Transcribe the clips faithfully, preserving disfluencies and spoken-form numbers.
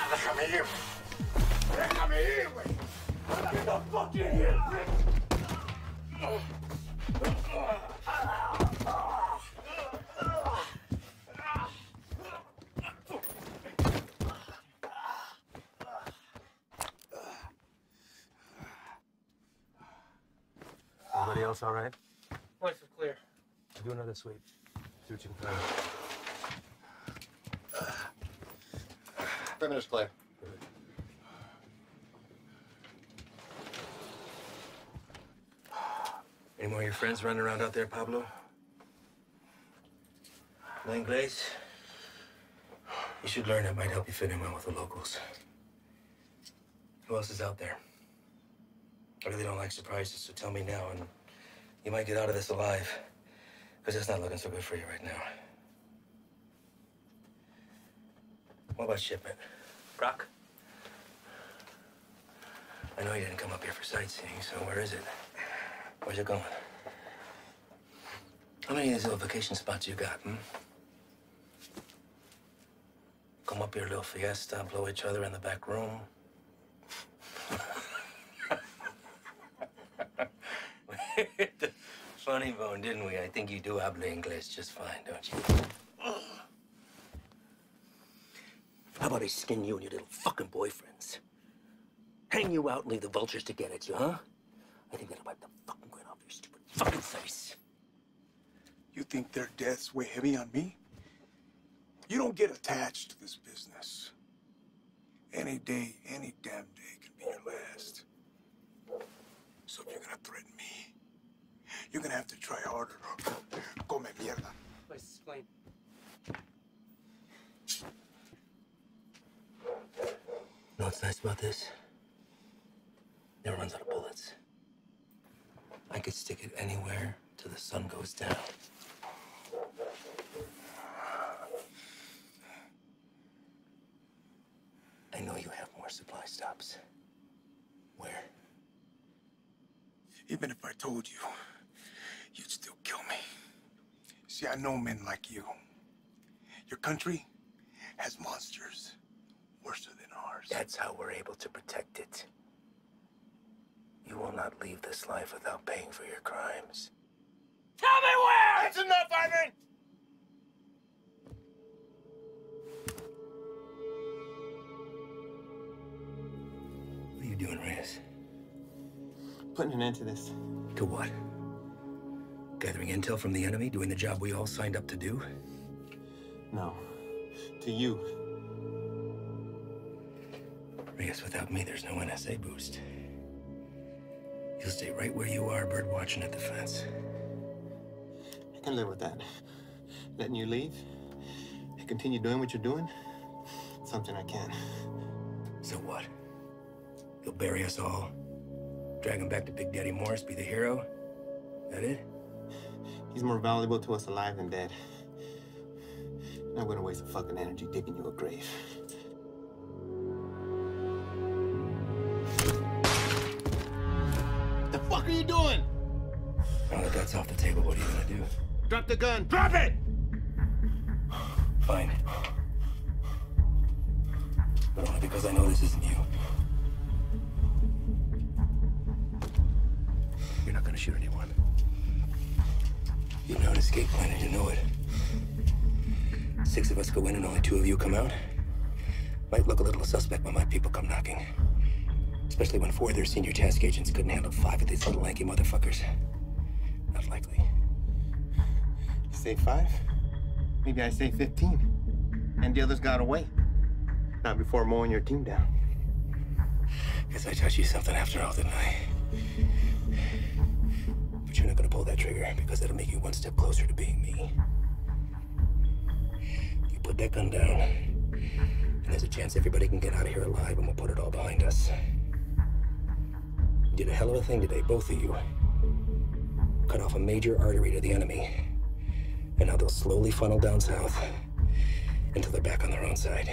Déjame ir. Déjame ir, güey. Get the fuck in here. Everybody else all right? Lights are clear. Do another sweep. See what you can find. Perimeter's clear. Any more of your friends running around out there, Pablo? No Inglés? You should learn. It might help you fit in well with the locals. Who else is out there? I really don't like surprises, so tell me now, and you might get out of this alive, because it's not looking so good for you right now. What about shipment? Brock? I know you didn't come up here for sightseeing, so where is it? Where's it going? How many of these little vacation spots you got, hmm? Come up here, little fiesta, blow each other in the back room. Funny bone, didn't we? I think you do habla English just fine, don't you? How about I skin you and your little fucking boyfriends? Hang you out and leave the vultures to get at you, huh? I think that'll wipe the fucking grin off your stupid fucking face. You think their deaths weigh heavy on me? You don't get attached to this business. Any day, any damn day can be your last. So if you're gonna threaten me, you're gonna have to try harder. Come mierda. Place is clean. You know what's nice about this? Never runs out of bullets. I could stick it anywhere till the sun goes down. I know you have more supply stops. Where? Even if I told you, you'd still kill me. See, I know men like you. Your country has monsters worse than ours. That's how we're able to protect it. You will not leave this life without paying for your crimes. Tell me where! That's enough, Ivan! What are you doing, Reyes? Putting an end to this. To what? Gathering intel from the enemy, doing the job we all signed up to do? No. To you. Reyes, without me, there's no N S A boost. You'll stay right where you are, bird watching at the fence. I can live with that. Letting you leave and continue doing what you're doing, something I can. So what? You'll bury us all? Drag him back to Big Daddy Morris, be the hero? That it? He's more valuable to us alive than dead. I'm not gonna waste a fucking energy digging you a grave. The fuck are you doing? Now that that's off the table, what are you gonna do? Drop the gun. Drop it! Fine. But only because I know this isn't you. You're not gonna shoot anyone. You know an escape plan and you know it. Six of us go in and only two of you come out. Might look a little suspect when my people come knocking. Especially when four of their senior task agents couldn't handle five of these little lanky motherfuckers. Not likely. You say five? Maybe I say fifteen. And the others got away. Not before mowing your team down. Guess I taught you something after all, didn't I? But you're not gonna pull that trigger because that'll make you one step closer to being me. You put that gun down, and there's a chance everybody can get out of here alive and we'll put it all behind us. You did a hell of a thing today, both of you. Cut off a major artery to the enemy. And now they'll slowly funnel down south until they're back on their own side.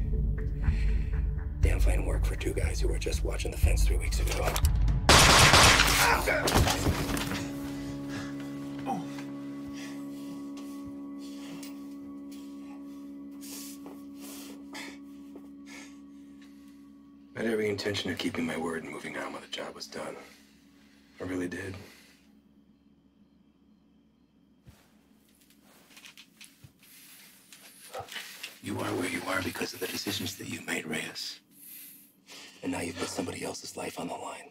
Damn fine work for two guys who were just watching the fence three weeks ago. I had every intention of keeping my word and moving on when the job was done. I really did. You are where you are because of the decisions that you made, Reyes. And now you've put somebody else's life on the line.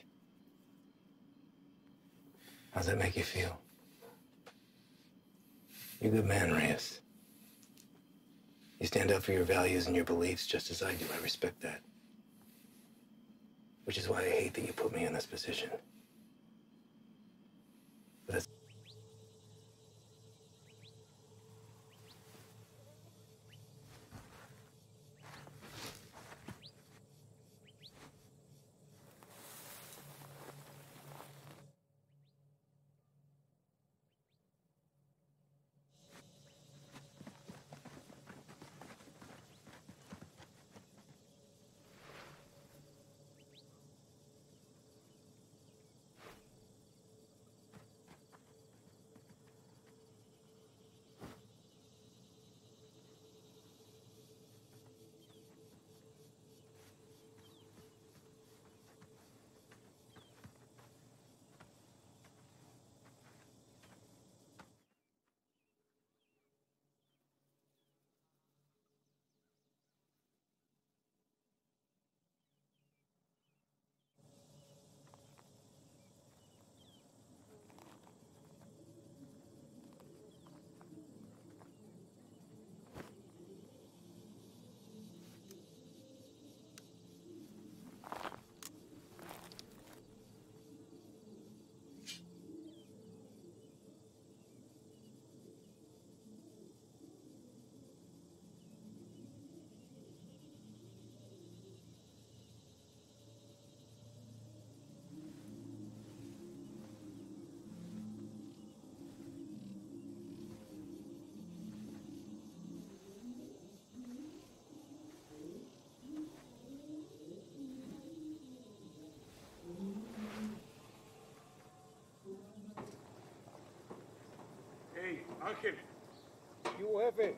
How's that make you feel? You're a good man, Reyes. You stand up for your values and your beliefs just as I do. I respect that. Which is why I hate that you put me in this position. But that's... Hey, Ángel, ¿Qué hubo, jefe?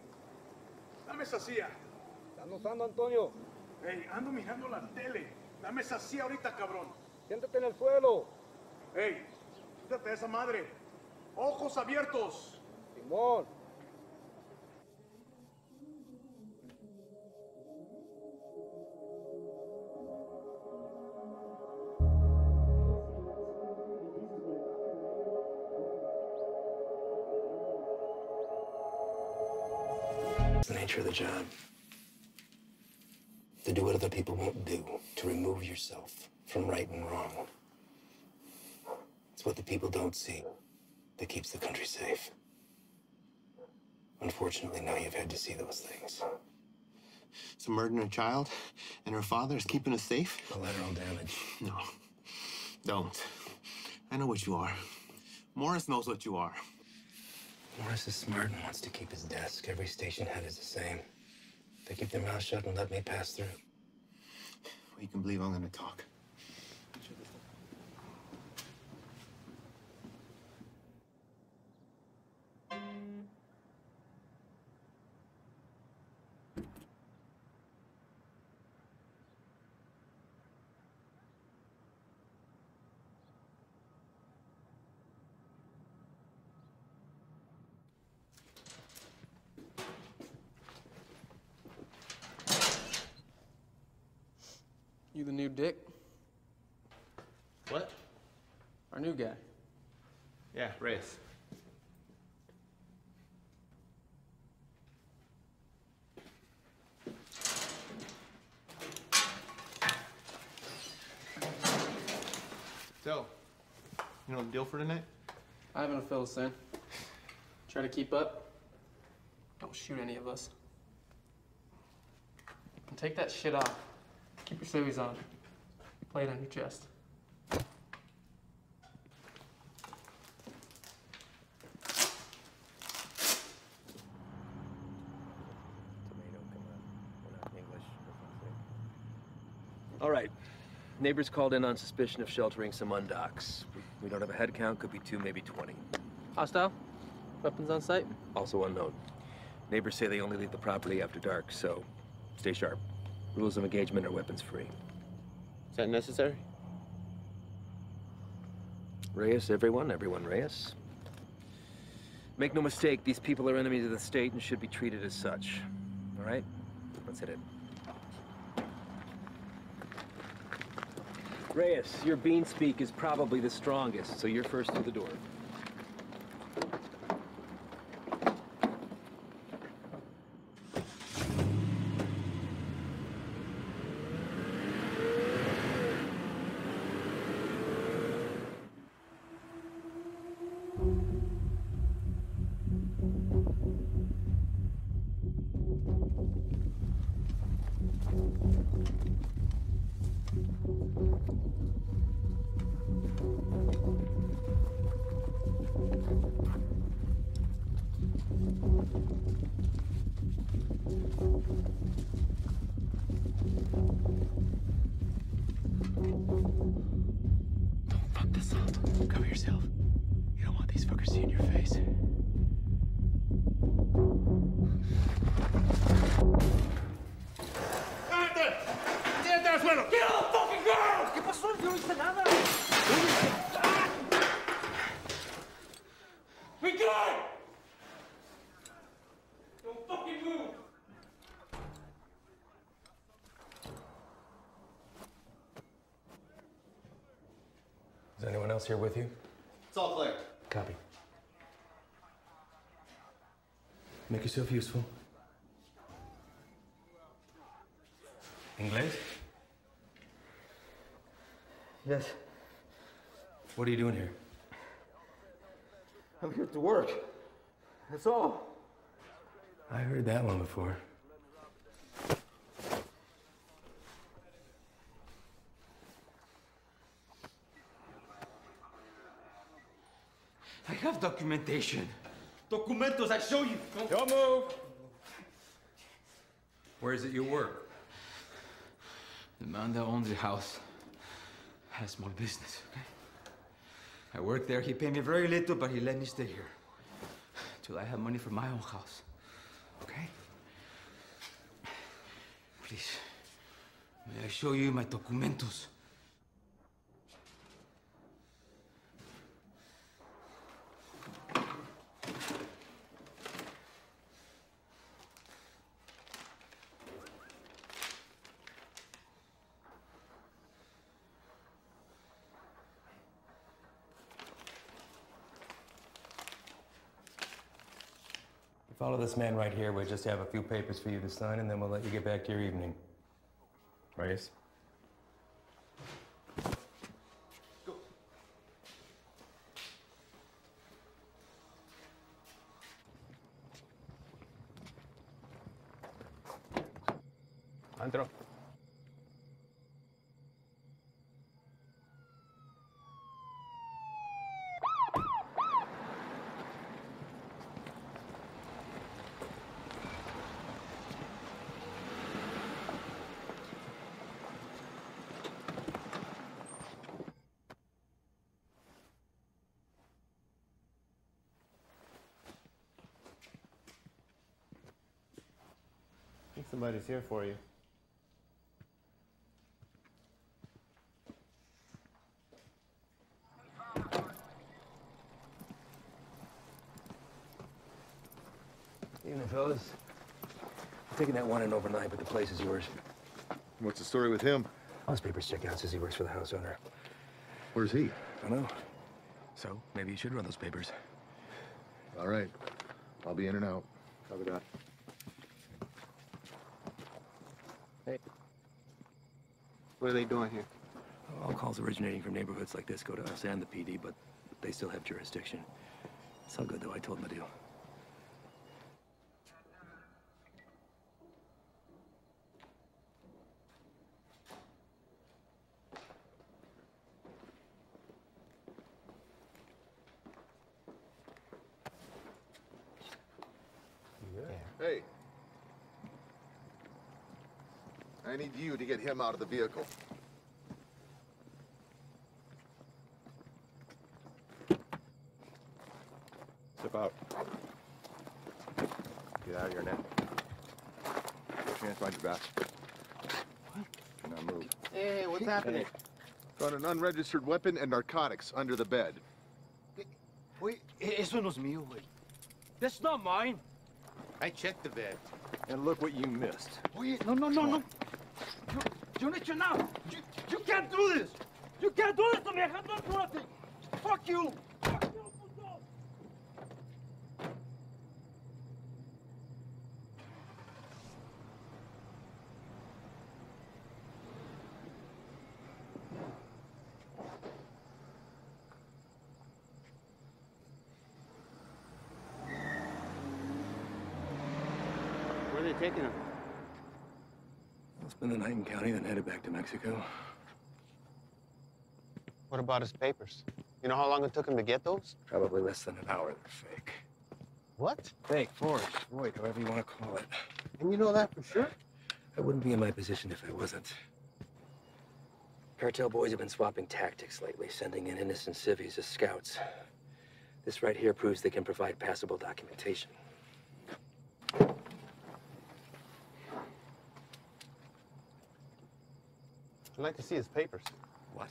dame esa silla. ¿Están usando, Antonio? Hey, ando mirando la tele. Dame esa silla ahorita, cabrón. Siéntate en el suelo. Hey, quítate esa madre. Ojos abiertos. Simón. It's the nature of the job. To do what other people won't do. To remove yourself from right and wrong. It's what the people don't see that keeps the country safe. Unfortunately, now you've had to see those things. So murdering a child and her father is keeping us safe? Collateral damage. No. Don't. I know what you are. Morris knows what you are. Morris is smart and wants to keep his desk. Every station head is the same. They keep their mouth shut and let me pass through. Well, you can believe I'm gonna talk. You the new Dick? What? Our new guy. Yeah, Reyes. So, you know the deal for tonight? I haven't a fill, son. Try to keep up. Don't shoot any of us. And take that shit off. Keep your civvies on. Play it on your chest. All right. Neighbors called in on suspicion of sheltering some undocks. We don't have a head count, could be two, maybe twenty. Hostile? Weapons on site? Also unknown. Neighbors say they only leave the property after dark, so stay sharp. Rules of engagement are weapons free. Is that necessary? Reyes, everyone, everyone Reyes. Make no mistake, these people are enemies of the state and should be treated as such. All right? Let's hit it. Reyes, your bean speak is probably the strongest, so you're first through the door. Cover yourself. You don't want these fuckers seeing your face. ¡Cállate! ¡Tírate al suelo! ¡Get on the fucking ground! ¿Qué pasó? Yo no hice nada. We good! Don't fucking move! Is anyone else here with you? It's all clear. Copy. Make yourself useful. Inglés? Yes, What are you doing here? I'm here to work. That's all. I heard that one before. I have documentation. Documentos, I show you. Don't move! Where is it you work? The man that owns the house has small business, okay? I work there. He paid me very little, but he let me stay here. Till I have money for my own house, okay? Please, may I show you my documentos? Follow this man right here. We'll just have a few papers for you to sign, and then we'll let you get back to your evening. Reyes? Go. Antro. I think somebody's here for you. Evening, fellas. I'm taking that one in overnight, but the place is yours. What's the story with him? All his papers check out. Says he works for the house owner. Where's he? I know. So, maybe you should run those papers. All right. I'll be in and out. Copy that. Hey. What are they doing here? All calls originating from neighborhoods like this go to us and the P D, but they still have jurisdiction. It's all good, though. I told them the deal. Hey. I need you to get him out of the vehicle. Step out. Get out of here now. Put your hands behind your back. What? Do not move. Hey, what happening? Found an unregistered weapon and narcotics under the bed. Wait, eso no es mío, güey. That's not mine. I checked the bed. And look what you missed. Oye, no, no, no, no. Yo, yo no he hecho nada. You, you can't do this. You can't do this to me. I have done nothing. Fuck you. Fuck you, puto. Where are they taking him? I'll spend the night in county, then headed back to Mexico. What about his papers? You know how long it took him to get those? Probably less than an hour. They're fake. What? Fake, forged, void, however you want to call it. And you know that for sure? I wouldn't be in my position if I wasn't. Cartel boys have been swapping tactics lately, sending in innocent civvies as scouts. This right here proves they can provide passable documentation. I'd like to see his papers. What?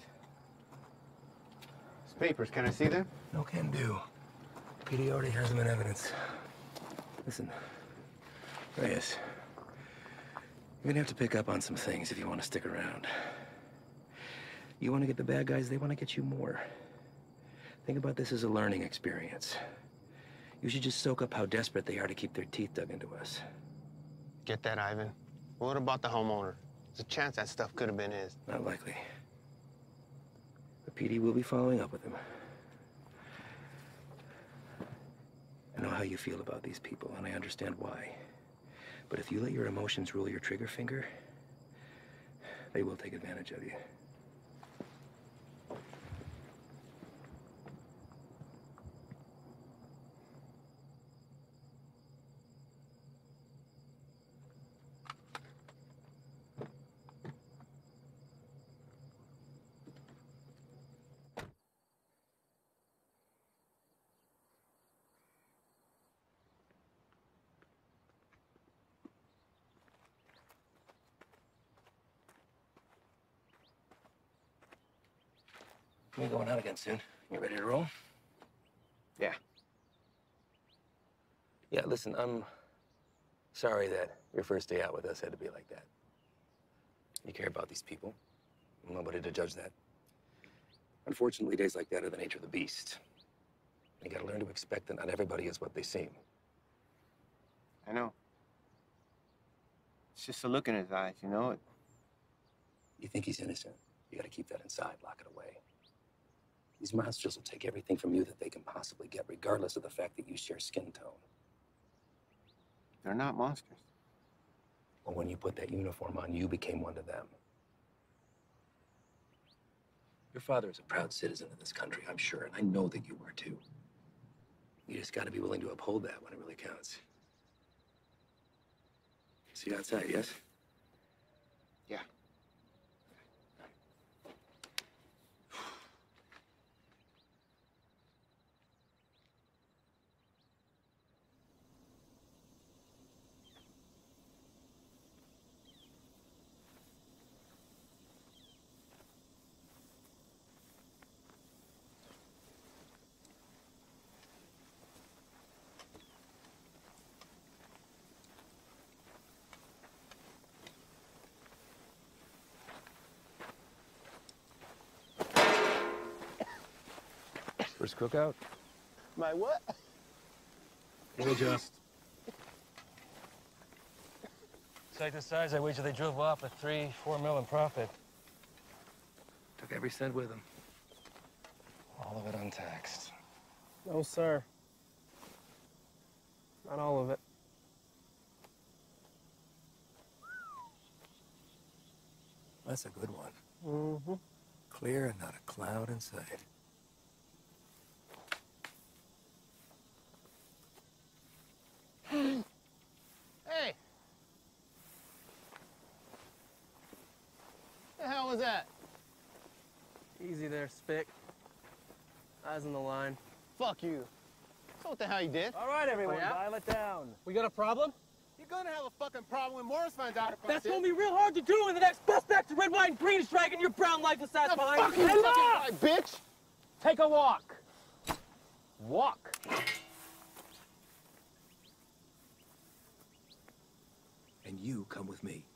His papers, can I see them? No can do. P D already has them in evidence. Listen, Reyes, you're gonna have to pick up on some things if you want to stick around. You want to get the bad guys, they want to get you more. Think about this as a learning experience. You should just soak up how desperate they are to keep their teeth dug into us. Get that, Ivan. What about the homeowner? There's a chance that stuff could have been his. Not likely. The P D will be following up with him. I know how you feel about these people, and I understand why. But if you let your emotions rule your trigger finger, they will take advantage of you. We're going out again soon. You ready to roll? Yeah. Yeah, listen, I'm sorry that your first day out with us had to be like that. You care about these people. I'm nobody to judge that. Unfortunately, days like that are the nature of the beast. You gotta learn to expect that not everybody is what they seem. I know. It's just a look in his eyes, you know? It... You think he's innocent. You gotta keep that inside, lock it away. These monsters will take everything from you that they can possibly get, regardless of the fact that you share skin tone. They're not monsters. Well, when you put that uniform on, you became one to them. Your father is a proud citizen of this country, I'm sure, and I know that you were too. You just gotta be willing to uphold that when it really counts. See you outside, yes? Yeah. First cookout? My what? We'll adjust. Sight the size, I wager they drove off with three, four mil in profit. Took every cent with them. All of it untaxed. No, sir. Not all of it. That's a good one. Mm-hmm. Clear and not a cloud in sight. Hey! The hell was that? Easy there, Spick. Eyes on the line. Fuck you. So what the hell you did? All right, everyone, Oh, yeah? dial it down. We got a problem? You're gonna have a fucking problem when Morris finds out about That's this. gonna be real hard to do when the next bus back to red, white, and green is dragging your brown lifeless ass The behind fucking you. fucking Enough! right, bitch! Take a walk. Walk. And you come with me.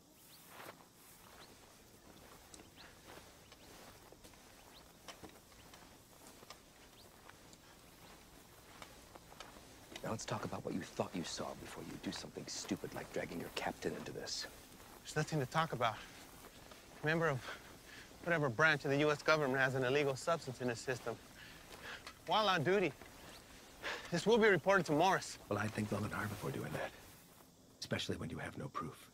Now let's talk about what you thought you saw before you do something stupid like dragging your captain into this. There's nothing to talk about. Member of whatever branch of the U S government has an illegal substance in its system. While on duty, this will be reported to Morris. Well, I'd think long and hard before doing that. Especially when you have no proof.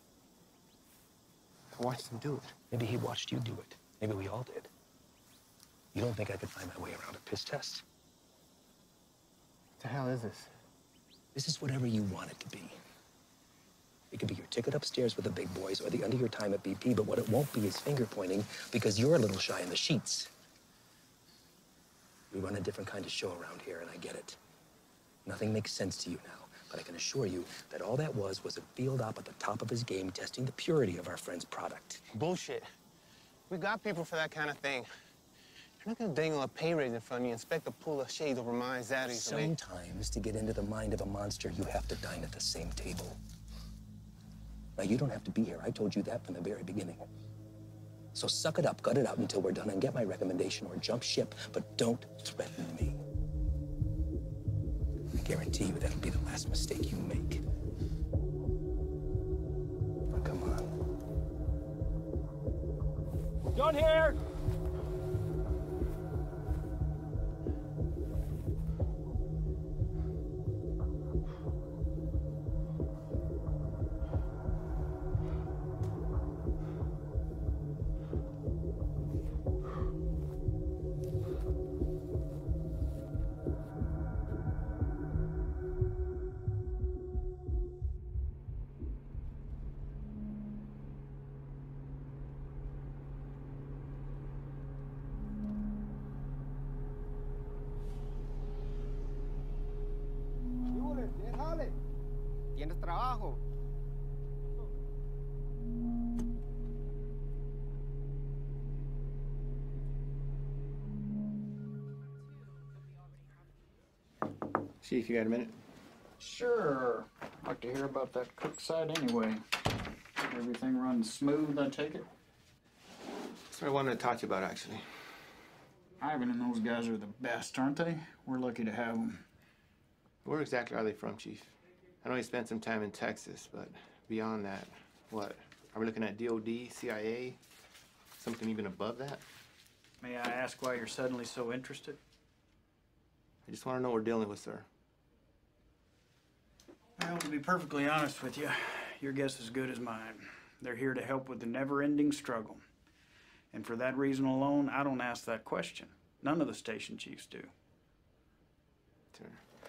I watched him do it. Maybe he watched you do it. Maybe we all did. You don't think I could find my way around a piss test? What the hell is this? This is whatever you want it to be. It could be your ticket upstairs with the big boys or the end of your time at B P, but what it won't be is finger pointing because you're a little shy in the sheets. We run a different kind of show around here, and I get it. Nothing makes sense to you now, but I can assure you that all that was was a field op at the top of his game testing the purity of our friend's product. Bullshit. We got people for that kind of thing. You're not gonna dangle a pay raise in front of you and expect to pull a shade over my eyes that easily. Sometimes, to get into the mind of a monster, you have to dine at the same table. Now, you don't have to be here. I told you that from the very beginning. So suck it up, gut it out until we're done, and get my recommendation or jump ship, but don't threaten me. I guarantee you that'll be the last mistake you make. Now, come on. Done here. ¿Tienes trabajo? Chief, you got a minute? Sure. I'd like to hear about that cook side anyway. Everything runs smooth, I take it? That's what I wanted to talk to you about, actually. Ivan and those guys are the best, aren't they? We're lucky to have them. Where exactly are they from, Chief? I know you spent some time in Texas, but beyond that, what? Are we looking at D O D, C I A, something even above that? May I ask why you're suddenly so interested? I just want to know what we're dealing with, sir. Well, to be perfectly honest with you, your guess is as good as mine. They're here to help with the never-ending struggle. And for that reason alone, I don't ask that question. None of the station chiefs do. Sir,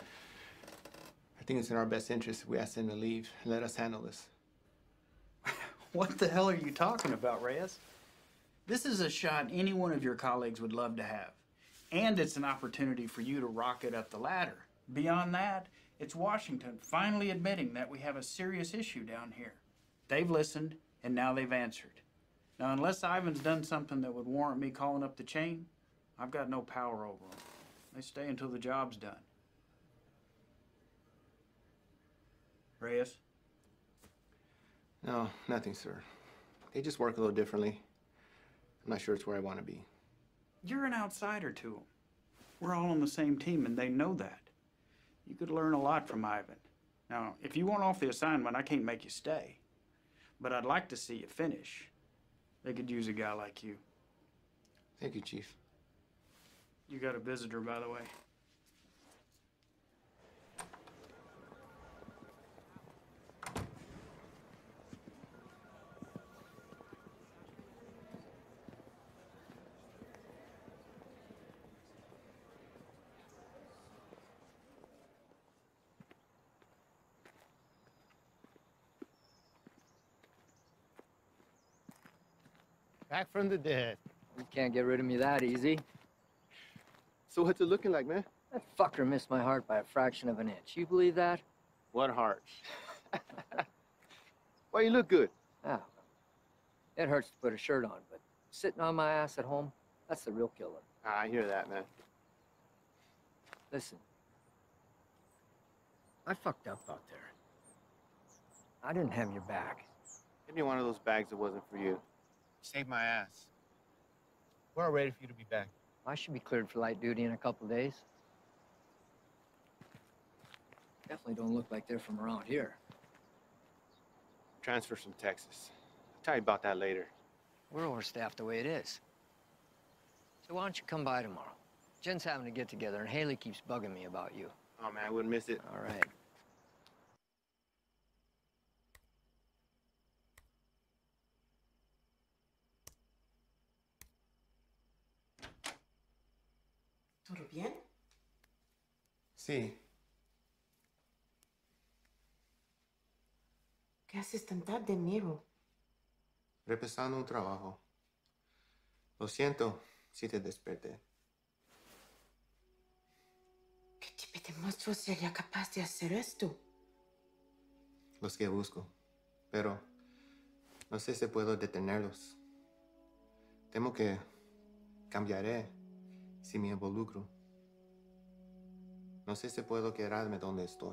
I think it's in our best interest if we ask them to leave and let us handle this. What the hell are you talking about, Reyes? This is a shot any one of your colleagues would love to have. And it's an opportunity for you to rocket up the ladder. Beyond that, it's Washington finally admitting that we have a serious issue down here. They've listened, and now they've answered. Now, unless Ivan's done something that would warrant me calling up the chain, I've got no power over them. They stay until the job's done. Reyes? No, nothing, sir. They just work a little differently. I'm not sure it's where I want to be. You're an outsider to them. We're all on the same team, and they know that. You could learn a lot from Ivan. Now, if you want off the assignment, I can't make you stay. But I'd like to see you finish. They could use a guy like you. Thank you, Chief. You got a visitor, by the way. Back from the dead. You can't get rid of me that easy. So what's it looking like, man? That fucker missed my heart by a fraction of an inch. You believe that? What heart? Why, you look good. Yeah. It hurts to put a shirt on, but sitting on my ass at home, that's the real killer. I hear that, man. Listen, I fucked up out there. I didn't have your back. Give me one of those bags that wasn't for you. Saved my ass. We're all ready for you to be back. I should be cleared for light duty in a couple of days. Definitely don't look like they're from around here. Transfers from Texas. I'll tell you about that later. We're overstaffed the way it is. So why don't you come by tomorrow? Jen's having a get-together, and Haley keeps bugging me about you. Oh, man, I wouldn't miss it. All right. ¿Todo bien? Sí. ¿Qué haces tan tarde, Miro? Repasando un trabajo. Lo siento si te desperté. ¿Qué tipo de monstruo sería capaz de hacer esto? Los que busco. Pero no sé si puedo detenerlos. Temo que cambiaré si me involucro. No sé si puedo quedarme donde estoy.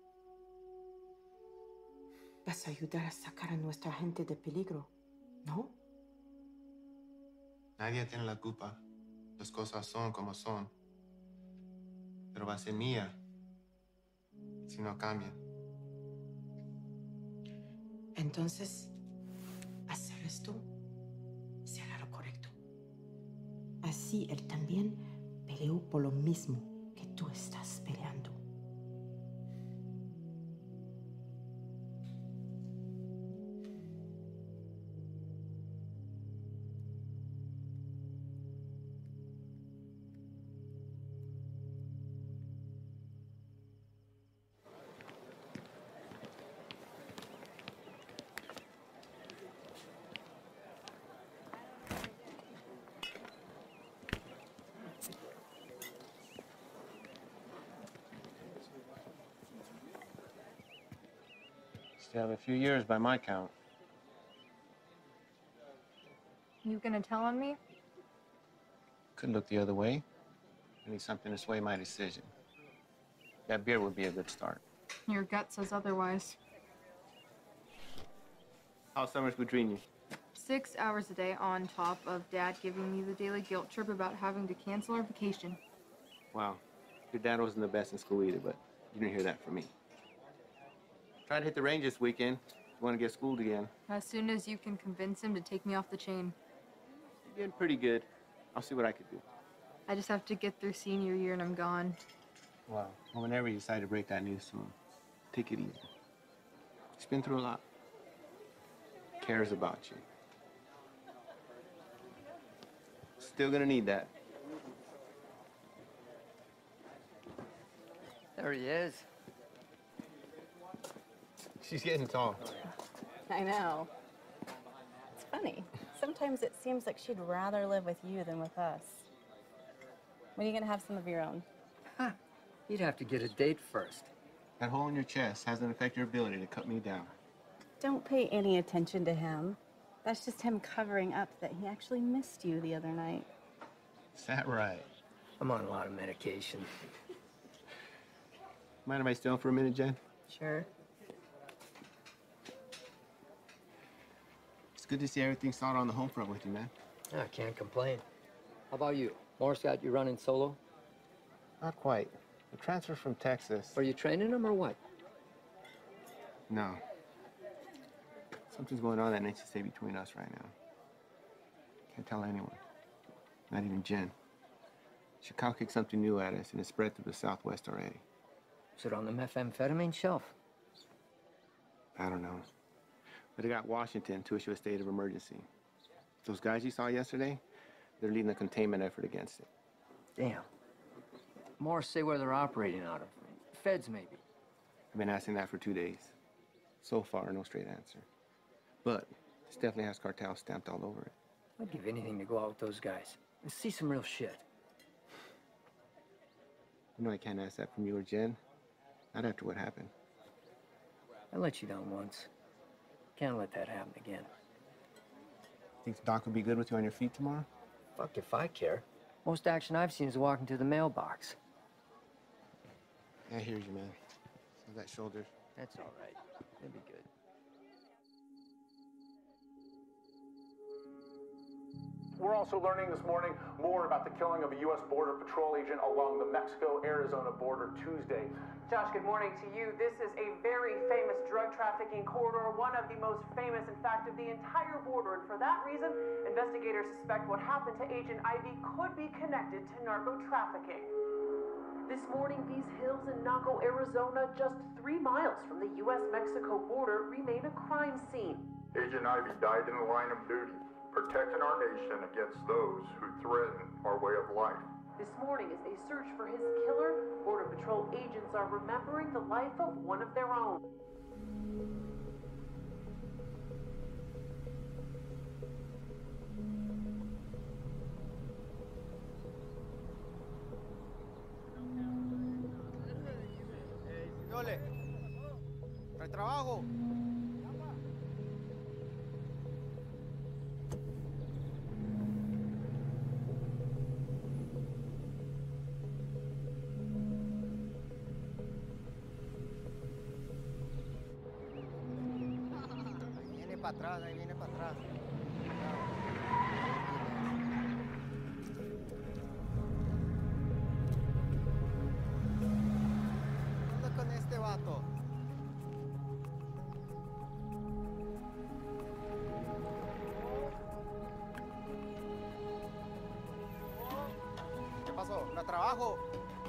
Vas a ayudar a sacar a nuestra gente de peligro, ¿no? Nadie tiene la culpa. Las cosas son como son. Pero va a ser mía si no cambian. Entonces, hacer esto será lo correcto. Así él también peleó por lo mismo que tú estás peleando. Still have a few years by my count. You gonna tell on me? Could look the other way. I need something to sway my decision. That beer would be a good start. Your gut says otherwise. How's summers between you? Six hours a day on top of Dad giving me the daily guilt trip about having to cancel our vacation. Wow. Your dad wasn't the best in school either, but you didn't hear that from me. Try to hit the range this weekend. You want to get schooled again. As soon as you can convince him to take me off the chain. You're getting pretty good. I'll see what I could do. I just have to get through senior year and I'm gone. Wow. Well, whenever you decide to break that news to him, take it easy. He's been through a lot. Cares about you. Still gonna need that. There he is. She's getting tall. I know. It's funny. Sometimes it seems like she'd rather live with you than with us. When are you gonna have some of your own? Huh. You'd have to get a date first. That hole in your chest hasn't affected your ability to cut me down. Don't pay any attention to him. That's just him covering up that he actually missed you the other night. Is that right? I'm on a lot of medication. Mind if I stay on for a minute, Jen? Sure. It's good to see everything solid on the home front with you, man. I can't complain. How about you? Morris got you running solo? Not quite. The transfer from Texas. Are you training him or what? No. Something's going on that needs to stay between us right now. Can't tell anyone. Not even Jen. Chicago kicked something new at us and it's spread through the Southwest already. Is it on the methamphetamine shelf? I don't know. But it got Washington to issue a state of emergency. Those guys you saw yesterday, they're leading a containment effort against it. Damn. Morris say where they're operating out of. Feds, maybe. I've been asking that for two days. So far, no straight answer. But this definitely has cartel stamped all over it. I'd give anything to go out with those guys and see some real shit. You know I can't ask that from you or Jen. Not after what happened. I let you down once. Can't let that happen again. Think the doc would be good with you on your feet tomorrow? Fuck if I care. Most action I've seen is walking to the mailbox. Yeah, here's you, man. How's that shoulder? That's all right. It'll be good. We're also learning this morning more about the killing of a U S Border Patrol agent along the Mexico-Arizona border Tuesday. Josh, good morning to you. This is a very famous drug trafficking corridor, one of the most famous, in fact, of the entire border. And for that reason, investigators suspect what happened to Agent Ivy could be connected to narco trafficking. This morning, these hills in Naco, Arizona, just three miles from the U S Mexico border, remain a crime scene. Agent Ivy died in the line of duty, protecting our nation against those who threaten our way of life. This morning, as they search for his killer, Border Patrol agents are remembering the life of one of their own. Yole, trae trabajo. Para atrás, ahí viene para atrás. ¿Qué onda con este vato? ¿Qué pasó? ¿La trabajo?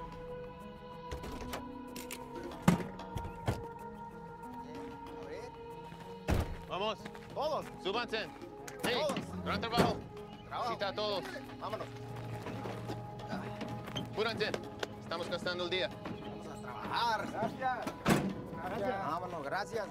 Vamos. Todos. Súbanse. Sí. Todos. Gran trabajo. Trabajo. Cita a todos. Vámonos. Apúrense. Estamos gastando el día. Vamos a trabajar. Gracias. Gracias. Vámonos, gracias.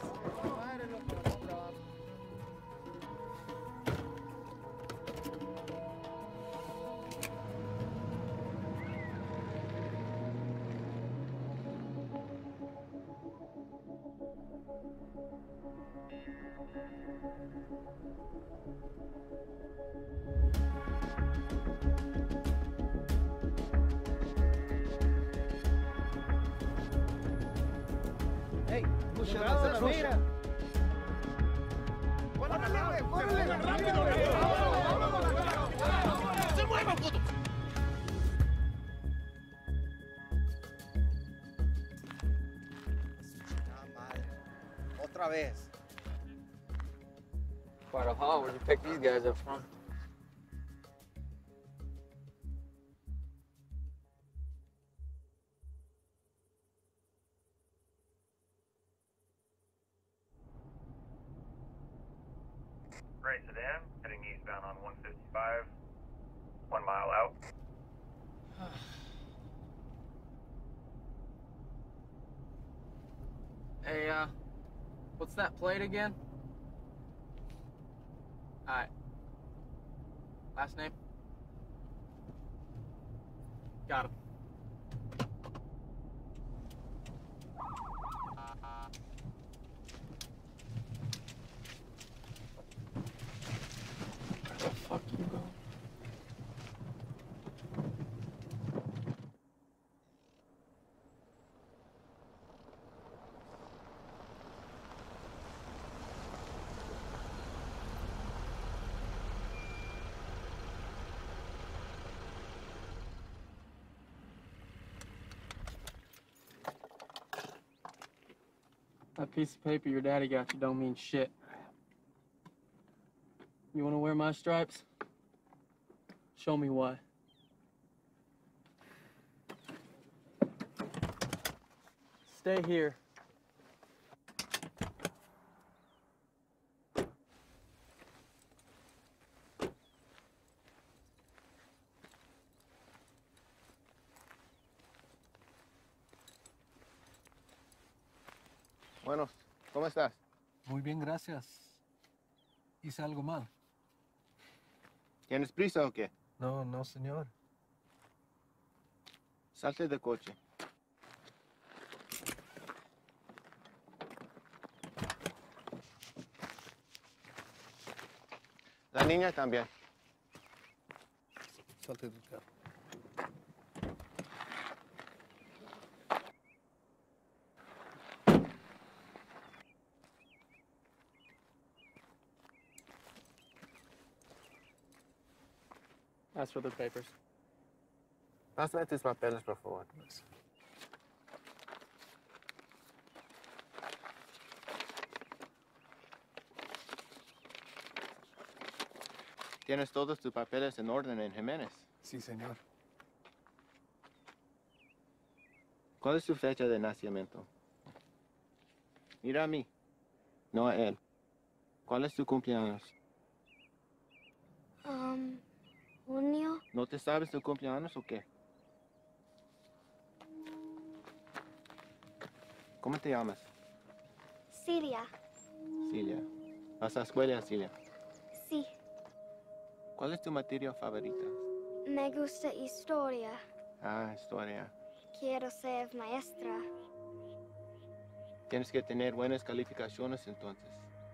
Hey, mucha gracias, gracias. mira. ¡Córrele, güey! ¡Córrele! ¡Rápido, güey! ¡Se muevan, puto! Chingada madre. Otra vez. Quite a haul. Where'd you pick these guys up from? Gray sedan, heading eastbound on one fifty-five, one mile out. Hey, uh, what's that plate again? Alright. Last name? Got him. Where the fuck you go? That piece of paper your daddy got you don't mean shit. You wanna wear my stripes? Show me why. Stay here. Bueno, ¿cómo estás? Muy bien, gracias. ¿Hice algo mal? ¿Tienes prisa o qué? No, no, señor. Salte del coche. niña también. Salte del carro. As for the papers. Pásame tus papeles, por favor. ¿Tienes todos tus papeles en orden en Jiménez? Sí, señor. ¿Cuál es su fecha de nacimiento? Mira a mí, no a él. ¿Cuál es tu cumpleaños? Um, junio. ¿No te sabes tu cumpleaños o qué? ¿Cómo te llamas? Cilia. Cilia. ¿Vas a la escuela, Cilia? Sí. ¿Cuál es tu materia favorita? Me gusta historia. Ah, historia. Quiero ser maestra. Tienes que tener buenas calificaciones entonces.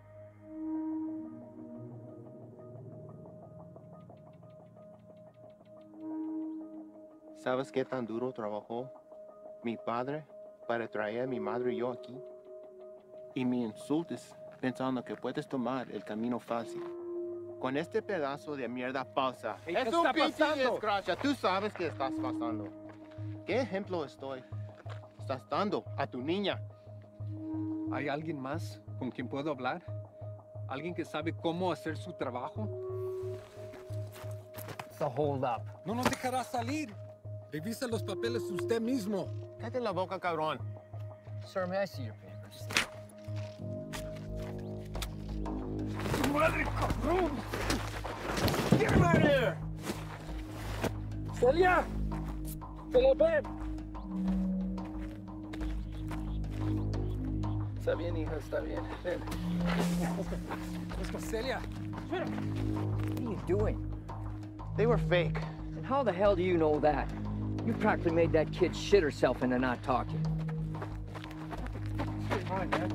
¿Sabes qué tan duro trabajó mi padre para traer a mi madre y yo aquí? Y me insultes pensando que puedes tomar el camino fácil. Con este pedazo de mierda falsa. Hey, es ¿qué un está pinche pasando? desgracia. Tú sabes que estás pasando. ¿Qué ejemplo estoy? Estás dando a tu niña. ¿Hay alguien más con quien puedo hablar? ¿Alguien que sabe cómo hacer su trabajo? It's a hold up. No nos dejará salir. Revisa los papeles usted mismo. Cállate la boca, cabrón. Sir, may I see your papers? ¡Madre, cabrón! Get him out of here! ¡Celia! ¡Celia, ven! Está bien, hija, está bien. Ven. Let's go, Celia. What are you doing? They were fake. And how the hell do you know that? You practically made that kid shit herself into not talking. Come on, Dad.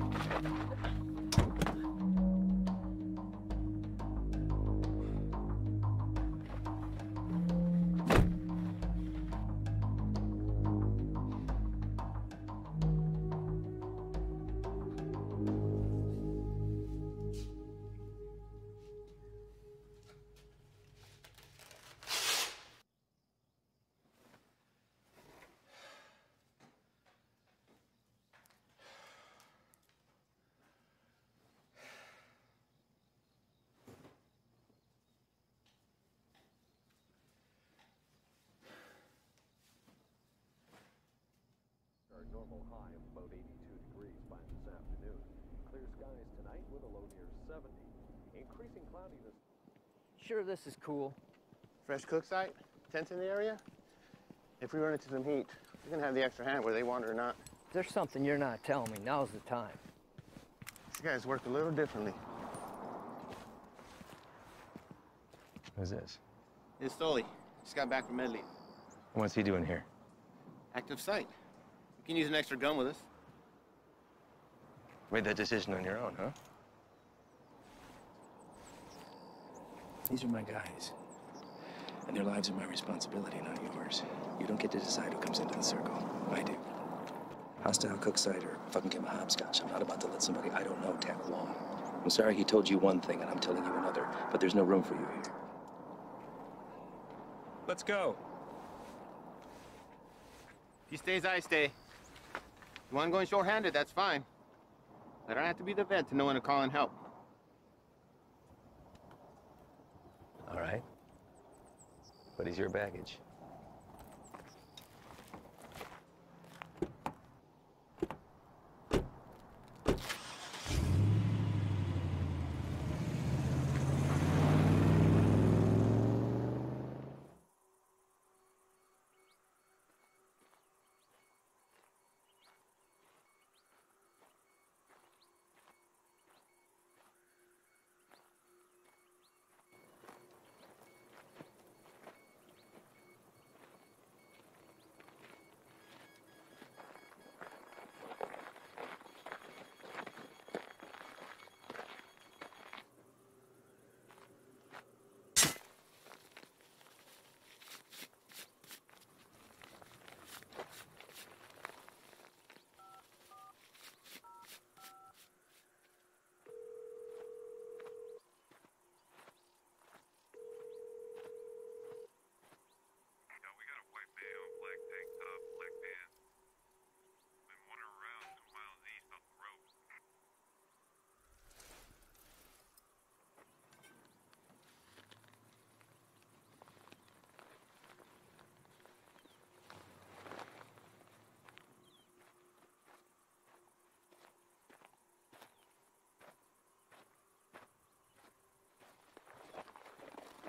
Normal high of about eighty-two degrees by this afternoon. Clear skies tonight with a low near seventy. Increasing cloudiness. Sure, this is cool. Fresh cook site? Tents in the area? If we run into some heat, we're gonna have the extra hand whether they want it or not. If there's something you're not telling me, now's the time. These guys work a little differently. Who's this? It's Stoli. Just got back from Medley. What's he doing here? Active site. You can use an extra gun with us. Made that decision on your own, huh? These are my guys. And their lives are my responsibility, not yours. You don't get to decide who comes into the circle. I do. Hostile cook site or fucking give him a hopscotch. I'm not about to let somebody I don't know tag along. I'm sorry he told you one thing and I'm telling you another, but there's no room for you here. Let's go. He stays, I stay. You want going short-handed, that's fine. I don't have to be the vet to know when to call and help. All right. What is your baggage?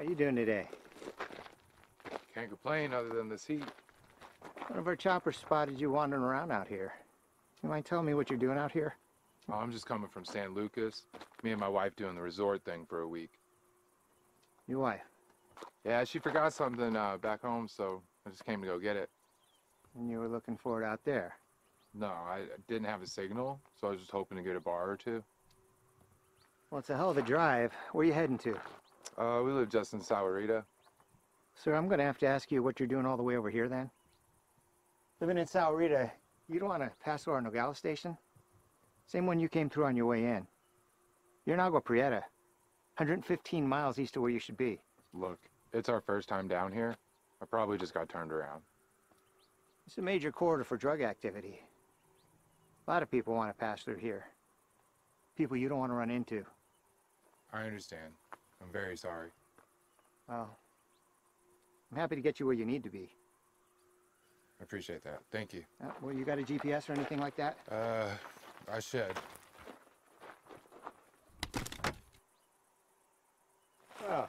How you doing today? Can't complain other than this heat. One of our choppers spotted you wandering around out here. You mind telling me what you're doing out here? Oh, I'm just coming from San Lucas. Me and my wife doing the resort thing for a week. Your wife? Yeah, she forgot something uh, back home, so I just came to go get it. And you were looking for it out there? No, I didn't have a signal, so I was just hoping to get a bar or two. Well, it's a hell of a drive. Where are you heading to? Uh, we live just in Sahuarita. Sir, I'm going to have to ask you what you're doing all the way over here, then. Living in Sahuarita, you don't want to pass through our Nogales station? Same one you came through on your way in. You're in Agua Prieta, one hundred fifteen miles east of where you should be. Look, it's our first time down here. I probably just got turned around. It's a major corridor for drug activity. A lot of people want to pass through here. People you don't want to run into. I understand. I'm very sorry. Well, I'm happy to get you where you need to be. I appreciate that. Thank you. Uh, well, you got a G P S or anything like that? Uh, I should. Well,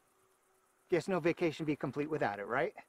guess no vacation be complete without it, right?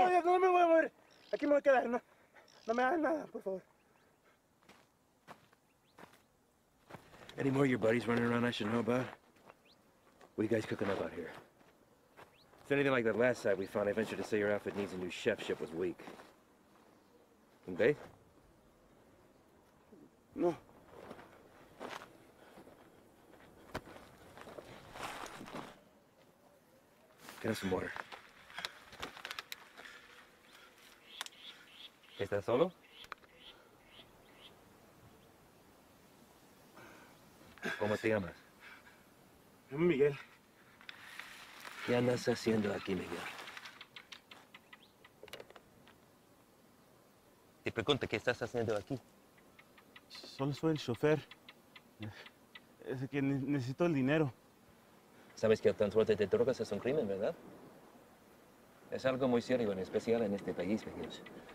Aquí me voy a quedar, no, no me hagas nada, por favor. Any more of your buddies running around I should know about? What are you guys cooking up out here? If anything like that last site we found, I venture to say your outfit needs a new chef. Ship was weak. And they? No. Get us some water. ¿Estás solo? ¿Cómo te llamas? Me llamo Miguel. ¿Qué andas haciendo aquí, Miguel? Te pregunto, ¿qué estás haciendo aquí? Solo soy el chofer. Es que ne- necesito el dinero. Sabes que el transporte de drogas es un crimen, ¿verdad? Es algo muy serio, en especial en este país, Miguel.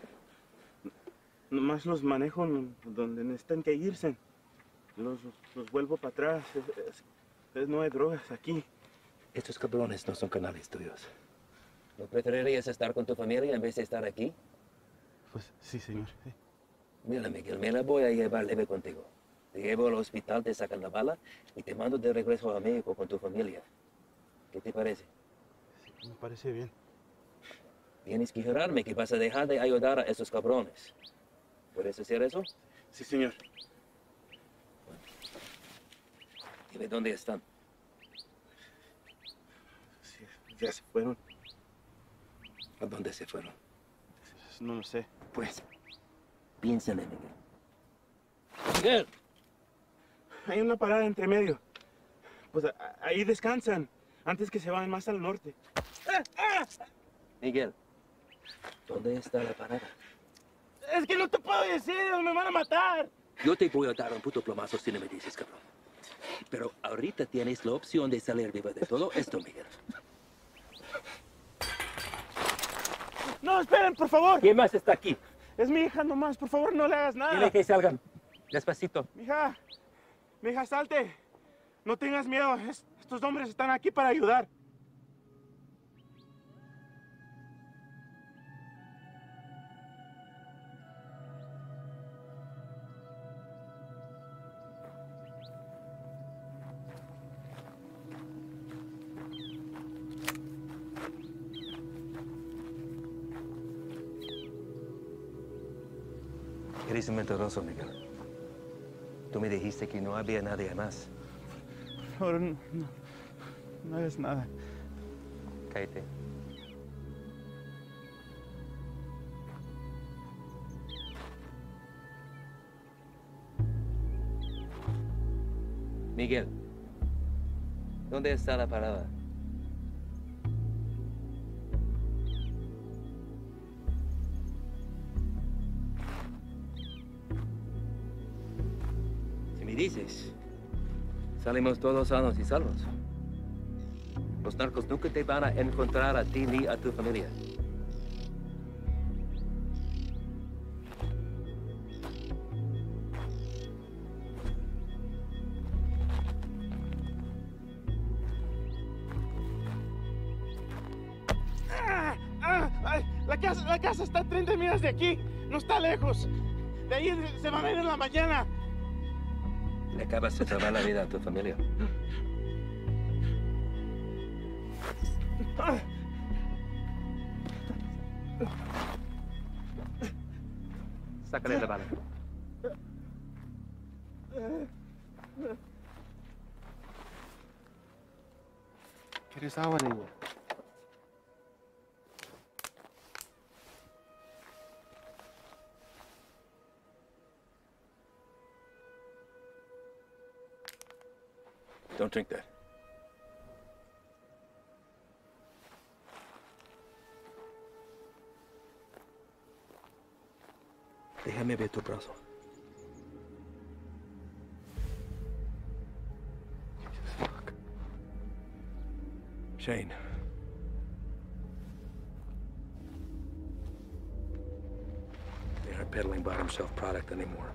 Nomás los manejo donde necesitan que irse. Los, los vuelvo para atrás. Es- es- es- no hay drogas aquí. Estos cabrones no son canales tuyos. ¿No preferirías estar con tu familia en vez de estar aquí? Pues sí, señor. Sí. Mira, Miguel, me la voy a llevar leve contigo. Te llevo al hospital, te sacan la bala y te mando de regreso a México con tu familia. ¿Qué te parece? Sí, me parece bien. Tienes que jurarme que vas a dejar de ayudar a esos cabrones. ¿Puedes hacer eso? Sí, señor. Dime dónde están. Sí, ya se fueron. ¿A dónde se fueron? No lo sé. Pues, piénsale, Miguel. ¡Miguel! Hay una parada entre medio. Pues a- ahí descansan, antes que se vayan más al norte. ¡Ah! ¡Ah! Miguel, ¿dónde está la parada? Es que no te puedo decir, me van a matar. Yo te voy a dar un puto plomazo si no me dices, cabrón. Pero ahorita tienes la opción de salir vivo de todo esto, Miguel. No, esperen, por favor. ¿Quién más está aquí? Es mi hija nomás, por favor, no le hagas nada. Dile que salgan. Despacito. Mija, mija, salte. No tengas miedo, es- estos hombres están aquí para ayudar. Eres un mentiroso, Miguel. Tú me dijiste que no había nadie más. Por favor, no, no, no hagas nada. Cállate. Miguel, ¿dónde está la parada? Si me dices, salimos todos sanos y salvos. Los narcos nunca te van a encontrar a ti ni a tu familia. ¡Ah! ¡Ah! ¡Ay! La casa, la casa está a treinta millas de aquí, no está lejos. De ahí se van a ir en la mañana. Le acabas de salvar la vida a tu familia. Ah. Sácale la bala. ¿Quieres agua, niña? Don't drink that. Déjame ver tu brazo. Shane. They aren't peddling bottom shelf product anymore.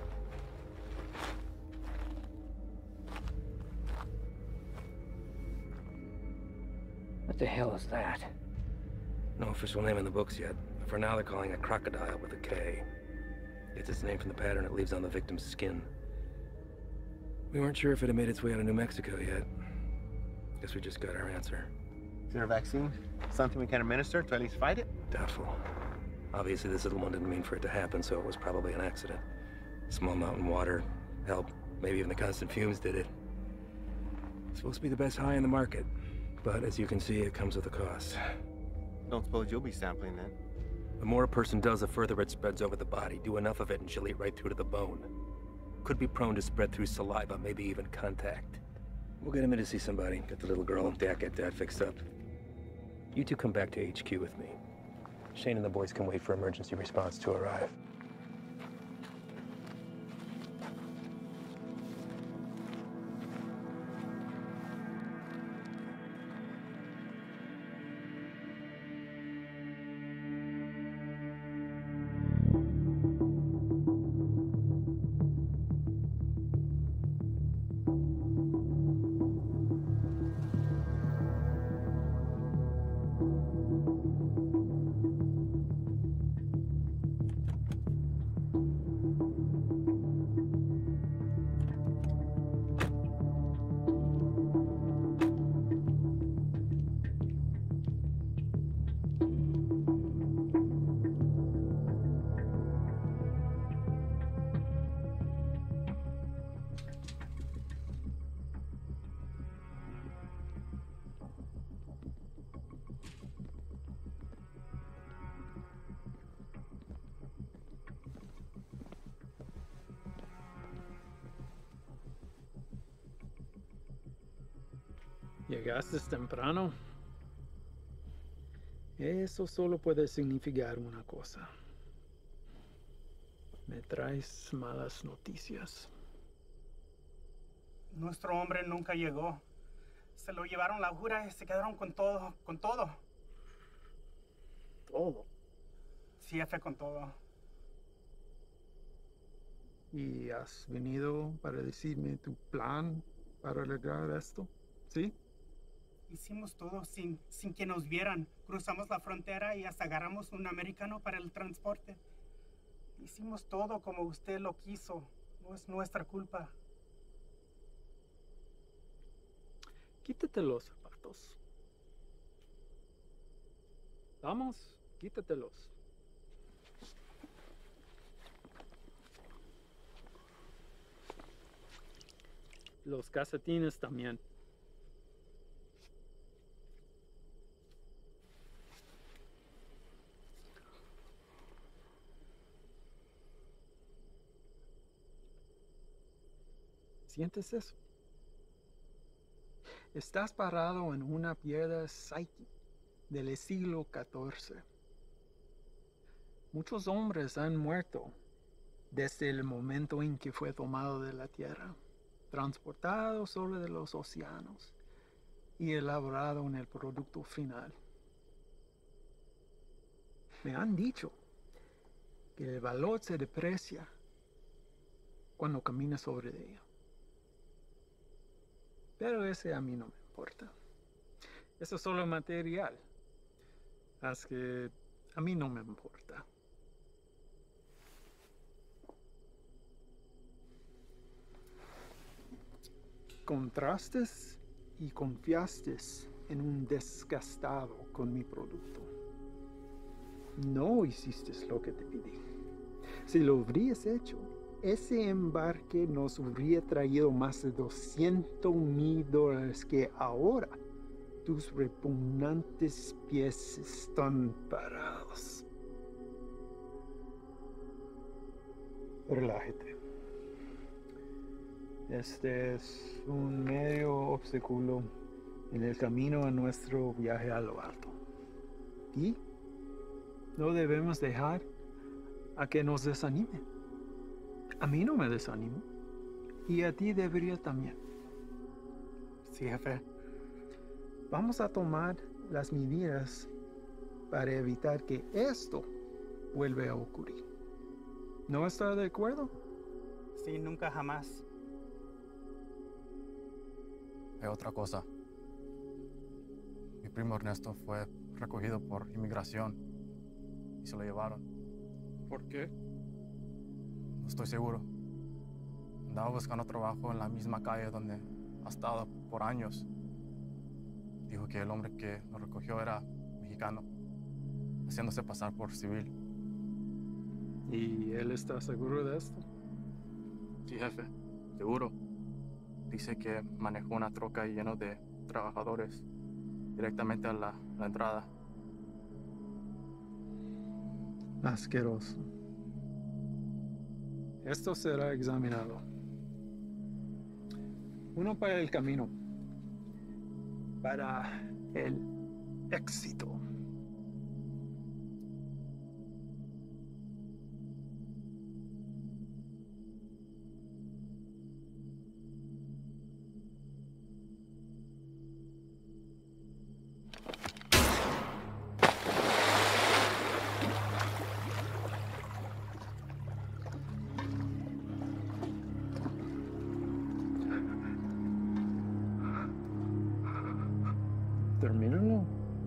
What the hell is that? No official name in the books yet. For now, they're calling it crocodile with a K. It's its name from the pattern it leaves on the victim's skin. We weren't sure if it had made its way out of New Mexico yet. Guess we just got our answer. Is there a vaccine? Something we can administer to at least fight it? Doubtful. Obviously, this little one didn't mean for it to happen, so it was probably an accident. Small mountain water, help, maybe even the constant fumes did it. It's supposed to be the best high in the market, but as you can see, it comes with a cost. Don't suppose you'll be sampling then? The more a person does, the further it spreads over the body. Do enough of it and she'll eat right through to the bone. Could be prone to spread through saliva, maybe even contact. We'll get him in to see somebody. Get the little girl and Dak, get Dad fixed up. You two come back to H Q with me. Shane and the boys can wait for emergency response to arrive. Llegaste temprano. Eso solo puede significar una cosa. Me traes malas noticias. Nuestro hombre nunca llegó. Se lo llevaron la jura y se quedaron con todo, con todo. ¿Todo? Sí, jefe, con todo. ¿Y has venido para decirme tu plan para lograr esto? ¿Sí? Hicimos todo sin, sin que nos vieran. Cruzamos la frontera y hasta agarramos un americano para el transporte. Hicimos todo como usted lo quiso. No es nuestra culpa. Quítate los zapatos. Vamos, quítatelos. Los calcetines también. ¿Sientes eso? Estás parado en una piedra Psyche del siglo catorce. Muchos hombres han muerto desde el momento en que fue tomado de la tierra, transportado sobre los océanos y elaborado en el producto final. Me han dicho que el valor se deprecia cuando caminas sobre ella. Pero ese a mí no me importa. Eso es solo material. Así que a mí no me importa. Contrastes y confiaste en un desgastado con mi producto. No hiciste lo que te pedí. Si lo hubieras hecho, ese embarque nos hubiera traído más de doscientos mil dólares que ahora tus repugnantes pies están parados. Relájate. Este es un medio obstáculo en el camino a nuestro viaje a lo alto. Y no debemos dejar a que nos desanime. A mí no me desanimo. Y a ti debería también. Sí, jefe. Vamos a tomar las medidas para evitar que esto vuelva a ocurrir. ¿No está de acuerdo? Sí, nunca jamás. Hay otra cosa. Mi primo Ernesto fue recogido por inmigración y se lo llevaron. ¿Por qué? No estoy seguro. Andaba buscando trabajo en la misma calle donde ha estado por años. Dijo que el hombre que nos recogió era mexicano, haciéndose pasar por civil. ¿Y él está seguro de esto? Sí, jefe, seguro. Dice que manejó una troca llena de trabajadores directamente a la, la entrada. Asqueroso. Esto será examinado. Uno para el camino. Para el éxito. Termínalo.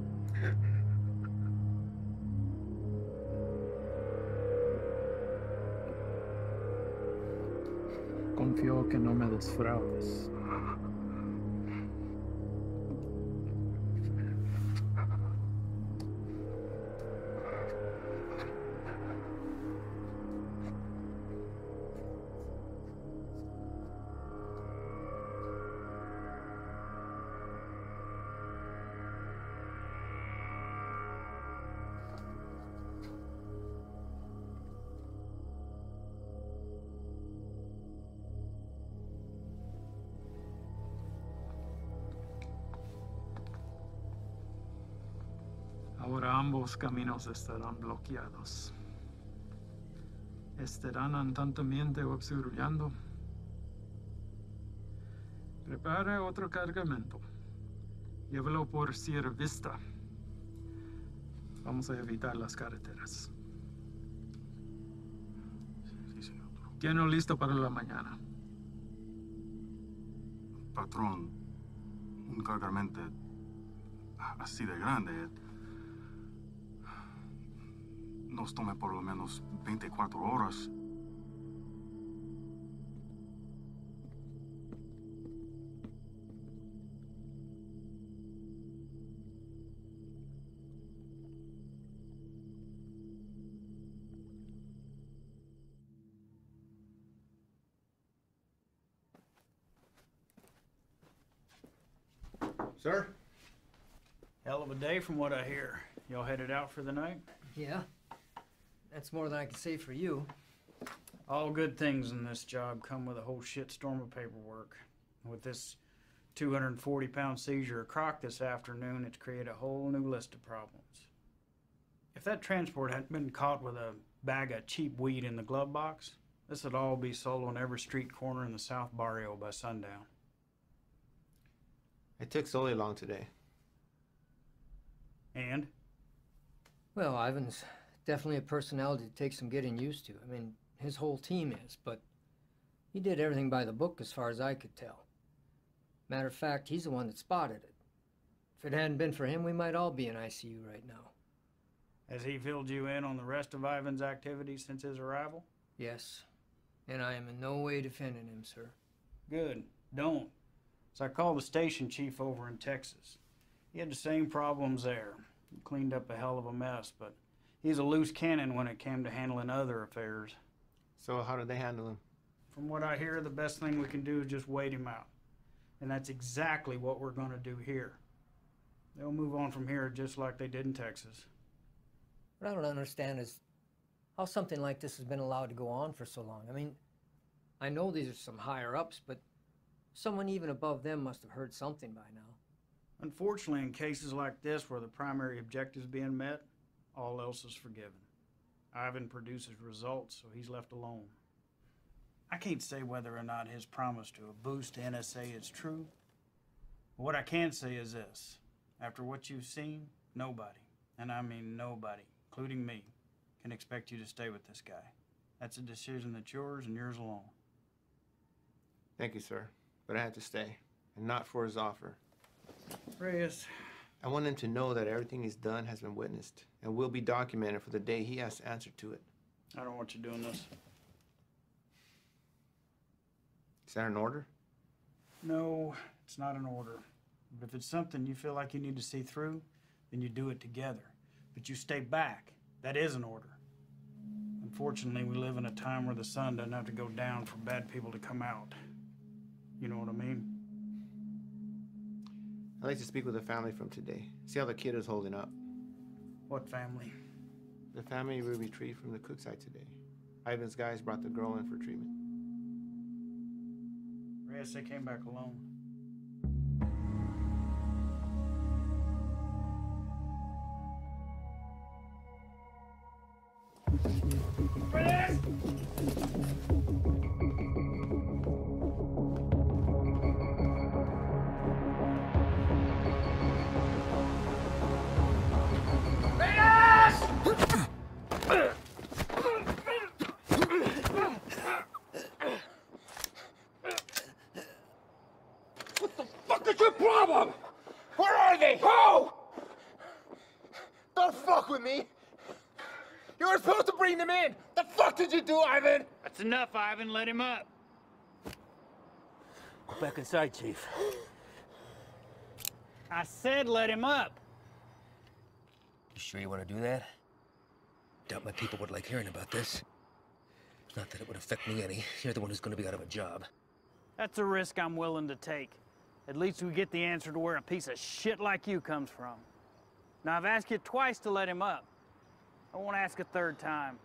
Confío que no me defraudes. Ahora ambos caminos estarán bloqueados. Estarán andantamente obstruyendo. Prepare otro cargamento. Llévelo por Sierra Vista. Vamos a evitar las carreteras. Sí, señor. Tiene listo para la mañana. Patrón, un cargamento así de grande nos tome por lo menos veinticuatro horas. Sir? Hell of a day from what I hear. Y'all headed out for the night? Yeah. That's more than I can say for you. All good things in this job come with a whole shitstorm of paperwork. With this two hundred forty pound seizure of croc this afternoon, it's created a whole new list of problems. If that transport hadn't been caught with a bag of cheap weed in the glove box, this would all be sold on every street corner in the South Barrio by sundown. It took Sully long today. And? Well, Ivan's definitely a personality that takes some getting used to. I mean, his whole team is, but he did everything by the book as far as I could tell. Matter of fact, he's the one that spotted it. If it hadn't been for him, we might all be in I C U right now. Has he filled you in on the rest of Ivan's activities since his arrival? Yes. And I am in no way defending him, sir. Good. Don't. So I called the station chief over in Texas. He had the same problems there. He cleaned up a hell of a mess, but he's a loose cannon when it came to handling other affairs. So how did they handle him? From what I hear, the best thing we can do is just wait him out. And that's exactly what we're going to do here. They'll move on from here just like they did in Texas. What I don't understand is how something like this has been allowed to go on for so long. I mean, I know these are some higher-ups, but someone even above them must have heard something by now. Unfortunately, in cases like this where the primary objective is being met, all else is forgiven. Ivan produces results, so he's left alone. I can't say whether or not his promise to a boost to N S A is true. But what I can say is this. After what you've seen, nobody, and I mean nobody, including me, can expect you to stay with this guy. That's a decision that's yours and yours alone. Thank you, sir. But I had to stay, and not for his offer. Reyes. I want him to know that everything he's done has been witnessed and will be documented for the day he has to answer to it. I don't want you doing this. Is that an order? No, it's not an order. But if it's something you feel like you need to see through, then you do it together. But you stay back. That is an order. Unfortunately, we live in a time where the sun doesn't have to go down for bad people to come out. You know what I mean? I'd like to speak with the family from today. See how the kid is holding up. What family? The family we retrieved from the cook site today. Ivan's guys brought the girl in for treatment. Reyes, they came back alone. Reyes! What's your problem? Where are they? Who? Don't fuck with me. You were supposed to bring them in. The fuck did you do, Ivan? That's enough, Ivan. Let him up. Go back inside, Chief. I said let him up. You sure you want to do that? Doubt my people would like hearing about this. Not that it would affect me any. You're the one who's going to be out of a job. That's a risk I'm willing to take. At least we get the answer to where a piece of shit like you comes from. Now, I've asked you twice to let him up. I won't ask a third time.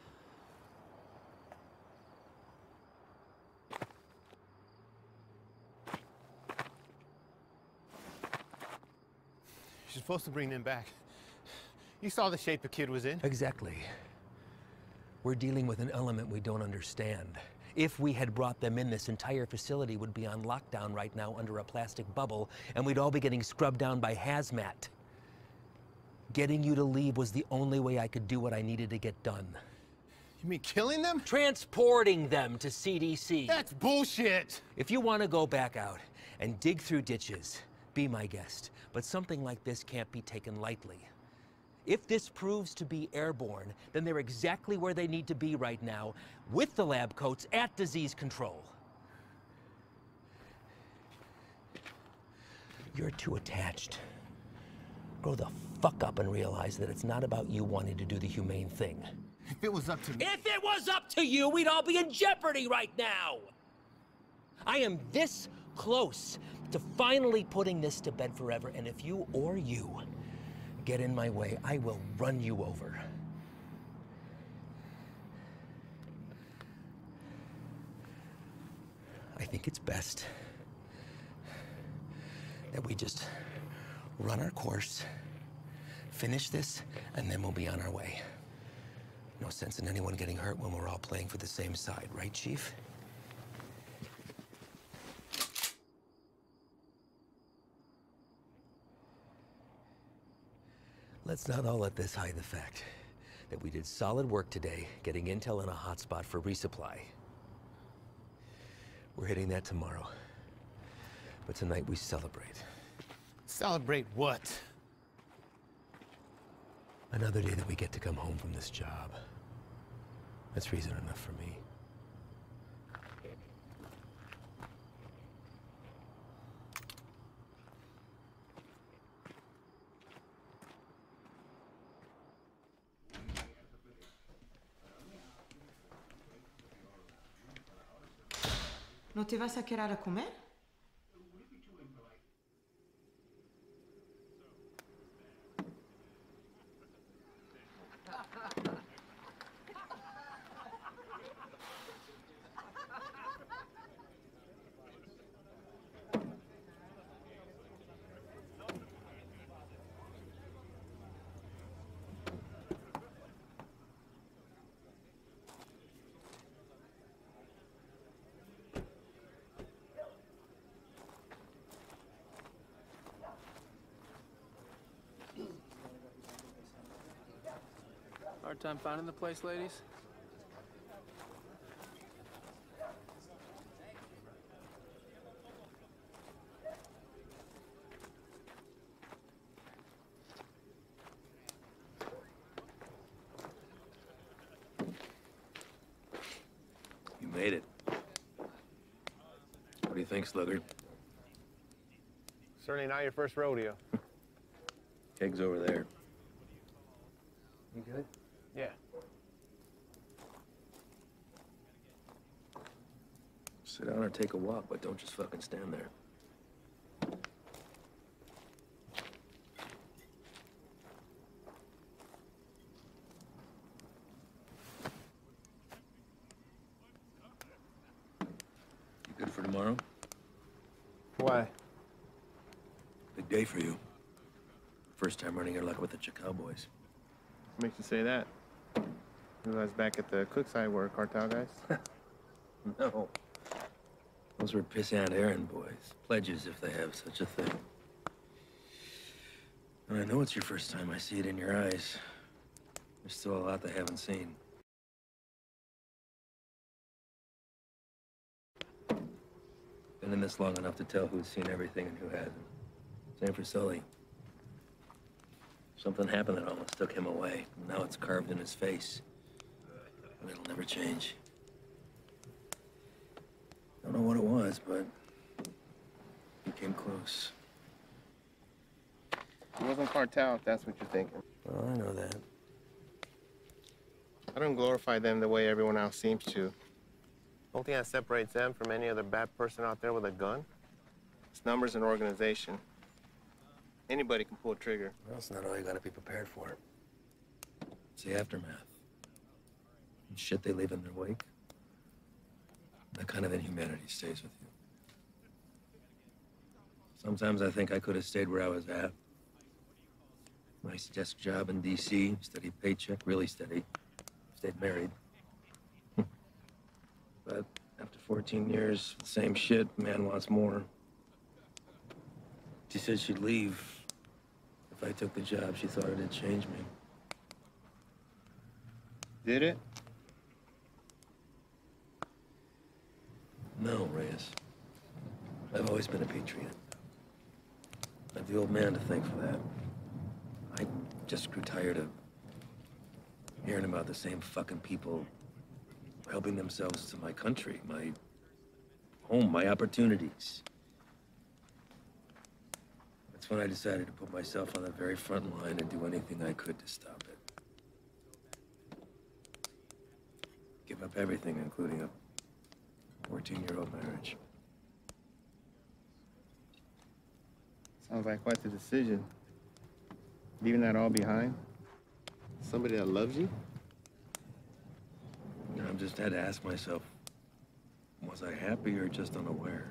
You're supposed to bring them back. You saw the shape the kid was in. Exactly. We're dealing with an element we don't understand. If we had brought them in, this entire facility would be on lockdown right now under a plastic bubble, and we'd all be getting scrubbed down by hazmat. Getting you to leave was the only way I could do what I needed to get done. You mean killing them? Transporting them to C D C. That's bullshit! If you want to go back out and dig through ditches, be my guest. But something like this can't be taken lightly. If this proves to be airborne, then they're exactly where they need to be right now, with the lab coats at disease control. You're too attached. Grow the fuck up and realize that it's not about you wanting to do the humane thing. If it was up to me... If it was up to you, we'd all be in jeopardy right now! I am this close to finally putting this to bed forever, and if you or you get in my way, I will run you over. I think it's best that we just run our course, finish this, and then we'll be on our way. No sense in anyone getting hurt when we're all playing for the same side, right, Chief? Let's not all let this hide the fact that we did solid work today getting intel in a hotspot for resupply. We're hitting that tomorrow. But tonight we celebrate. Celebrate what? Another day that we get to come home from this job. That's reason enough for me. ¿No te vas a quedar a comer? Hard time finding the place, ladies? You made it. do you think, Sluggard? Certainly not your first rodeo. Keg's over there. You good? Yeah. Sit down or take a walk, but don't just fucking stand there. You good for tomorrow? Why? Big day for you. First time running your luck with the Chakal boys. What makes you say that? You guys back at the Cookside were cartel guys? No. Those were pissant errand boys. Pledges, if they have such a thing. And I know it's your first time. I see it in your eyes. There's still a lot they haven't seen. Been in this long enough to tell who's seen everything and who hasn't. Same for Sully. Something happened that almost took him away. Now it's carved in his face. And it'll never change. Don't know what it was, but he came close. It wasn't cartel, if that's what you're thinking. Well, I know that. I don't glorify them the way everyone else seems to. The only thing that separates them from any other bad person out there with a gun is numbers and organization. Anybody can pull a trigger. Well, that's not all you gotta be prepared for. It's the aftermath. And shit they leave in their wake. That kind of inhumanity stays with you. Sometimes I think I could have stayed where I was at. Nice desk job in D C, steady paycheck, really steady. Stayed married. But after fourteen years, the same shit, man wants more. She said she'd leave if I took the job. She thought it'd change me. Did it? No, Reyes. I've always been a patriot. I have the old man to thank for that. I just grew tired of hearing about the same fucking people helping themselves to my country, my home, my opportunities. That's when I decided to put myself on the very front line and do anything I could to stop it. Give up everything, including a fourteen-year-old marriage. Sounds like quite the decision. Leaving that all behind? Somebody that loves you? You know, I've just had to ask myself, was I happy or just unaware?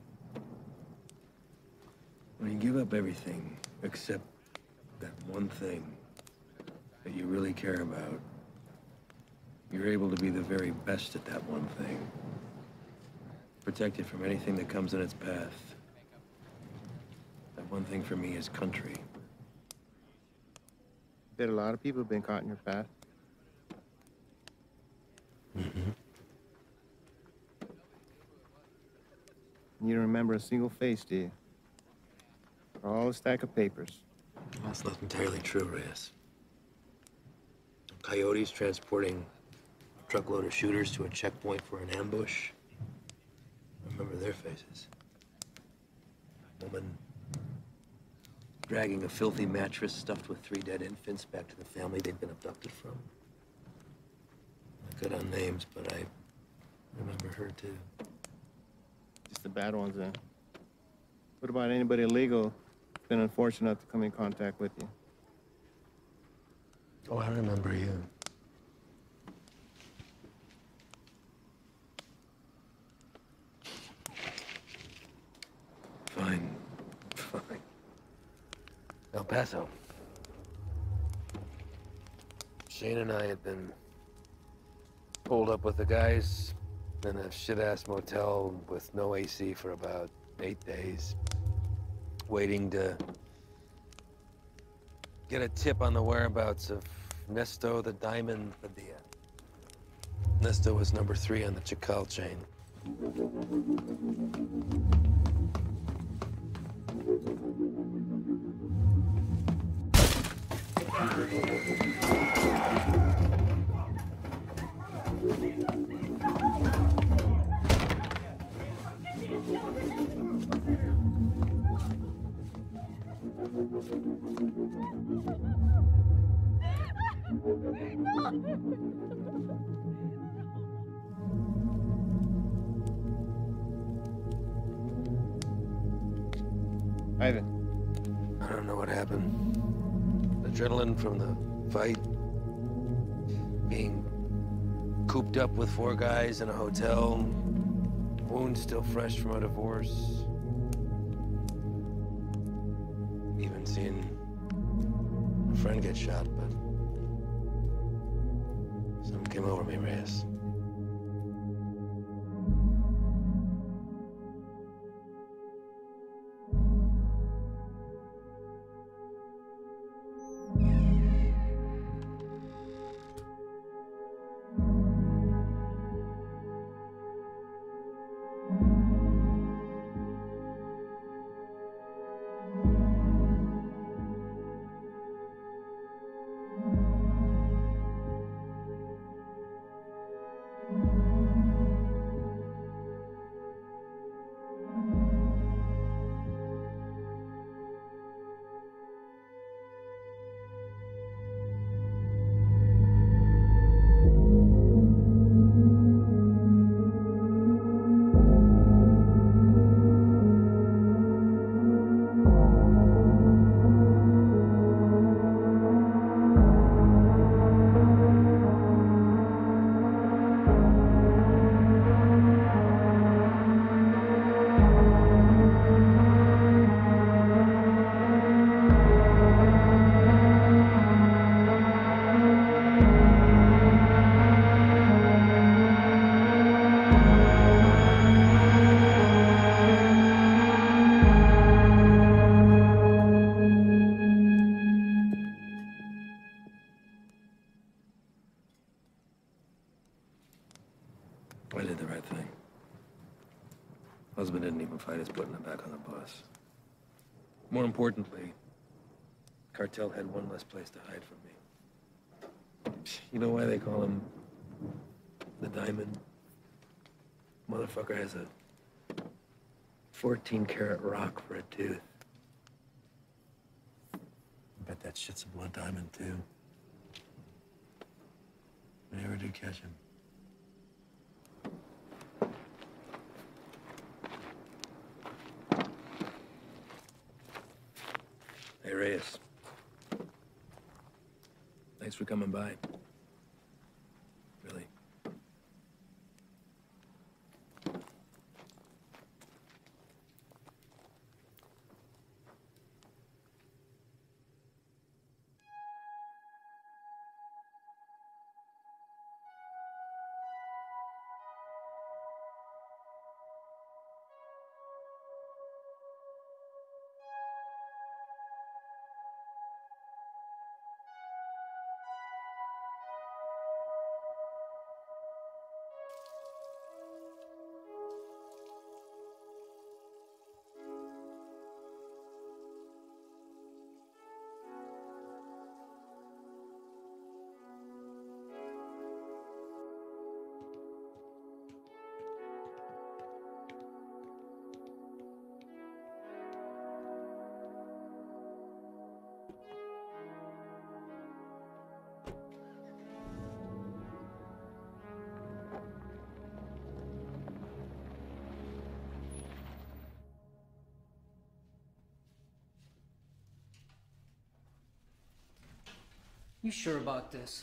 When you give up everything except that one thing that you really care about, you're able to be the very best at that one thing. Protect it from anything that comes in its path. That one thing for me is country. Bet a lot of people have been caught in your path. Mm-hmm. You don't remember a single face, do you? All a stack of papers. That's not entirely true, Reyes. Coyotes transporting a truckload of shooters to a checkpoint for an ambush. I remember their faces. Woman dragging a filthy mattress stuffed with three dead infants back to the family they'd been abducted from. I cut on names, but I remember her too. Just the bad ones, then. What about anybody illegal who's been unfortunate enough to come in contact with you? Oh, I remember you. Fine. Fine. El Paso. Shane and I had been pulled up with the guys in a shit-ass motel with no A C for about eight days, waiting to get a tip on the whereabouts of Nesto the Diamond Padilla. Nesto was number three on the Chakal chain. Ivan. I don't know what happened. Adrenaline from the fight. Being cooped up with four guys in a hotel. Wounds still fresh from a divorce. Even seeing a friend get shot, but something came over me, Reyes. I did the right thing. Husband didn't even fight us putting him back on the bus. More importantly, cartel had one less place to hide from me. You know why they call him the Diamond? Motherfucker has a fourteen karat rock for a tooth. I bet that shit's a blood diamond, too. If I ever do catch him. Hey, Reyes. Thanks for coming by. Really. You sure about this?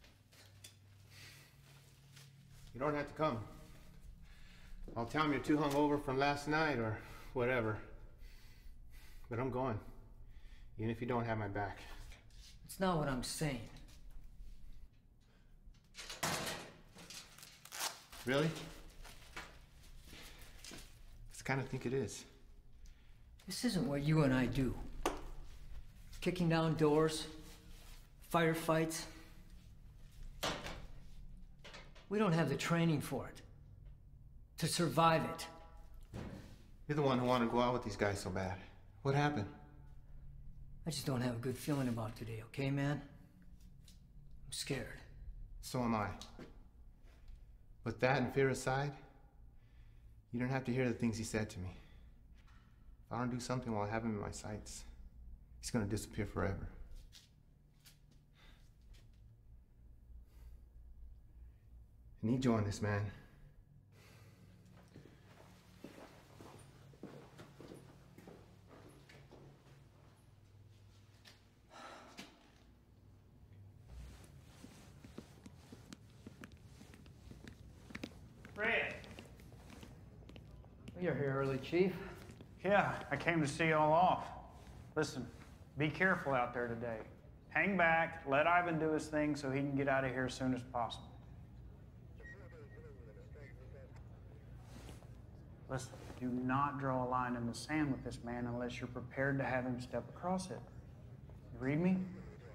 You don't have to come. I'll tell him you're too hungover from last night or whatever. But I'm going. Even if you don't have my back. It's not what I'm saying. Really? I kind of think it is. This isn't what you and I do. Kicking down doors, firefights. We don't have the training for it. To survive it. You're the one who wanted to go out with these guys so bad. What happened? I just don't have a good feeling about today, okay, man? I'm scared. So am I. But that and fear aside, you don't have to hear the things he said to me. If I don't do something while I have him in my sights, he's gonna disappear forever. I need you on this, man. Fred! You're here early, Chief. Yeah, I came to see y'all off. Listen, be careful out there today. Hang back, let Ivan do his thing so he can get out of here as soon as possible. Listen, do not draw a line in the sand with this man unless you're prepared to have him step across it. You read me?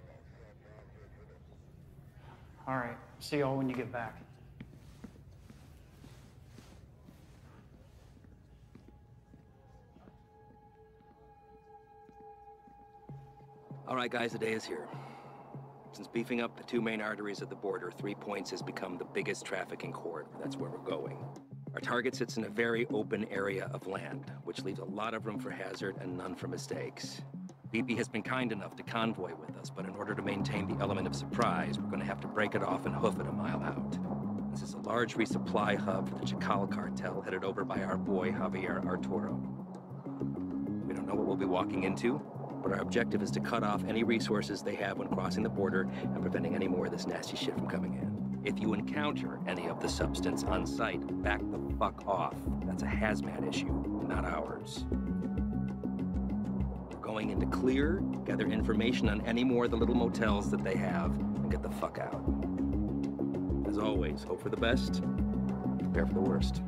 All right, see y'all when you get back. All right, guys, the day is here. Since beefing up the two main arteries of the border, Three Points has become the biggest trafficking corridor. That's where we're going. Our target sits in a very open area of land, which leaves a lot of room for hazard and none for mistakes. B P has been kind enough to convoy with us, but in order to maintain the element of surprise, we're going to have to break it off and hoof it a mile out. This is a large resupply hub for the Chacal cartel headed over by our boy, Javier Arturo. We don't know what we'll be walking into, but our objective is to cut off any resources they have when crossing the border and preventing any more of this nasty shit from coming in. If you encounter any of the substance on site, back the fuck off. That's a hazmat issue, not ours. We're going into clear, gather information on any more of the little motels that they have, and get the fuck out. As always, hope for the best, prepare for the worst.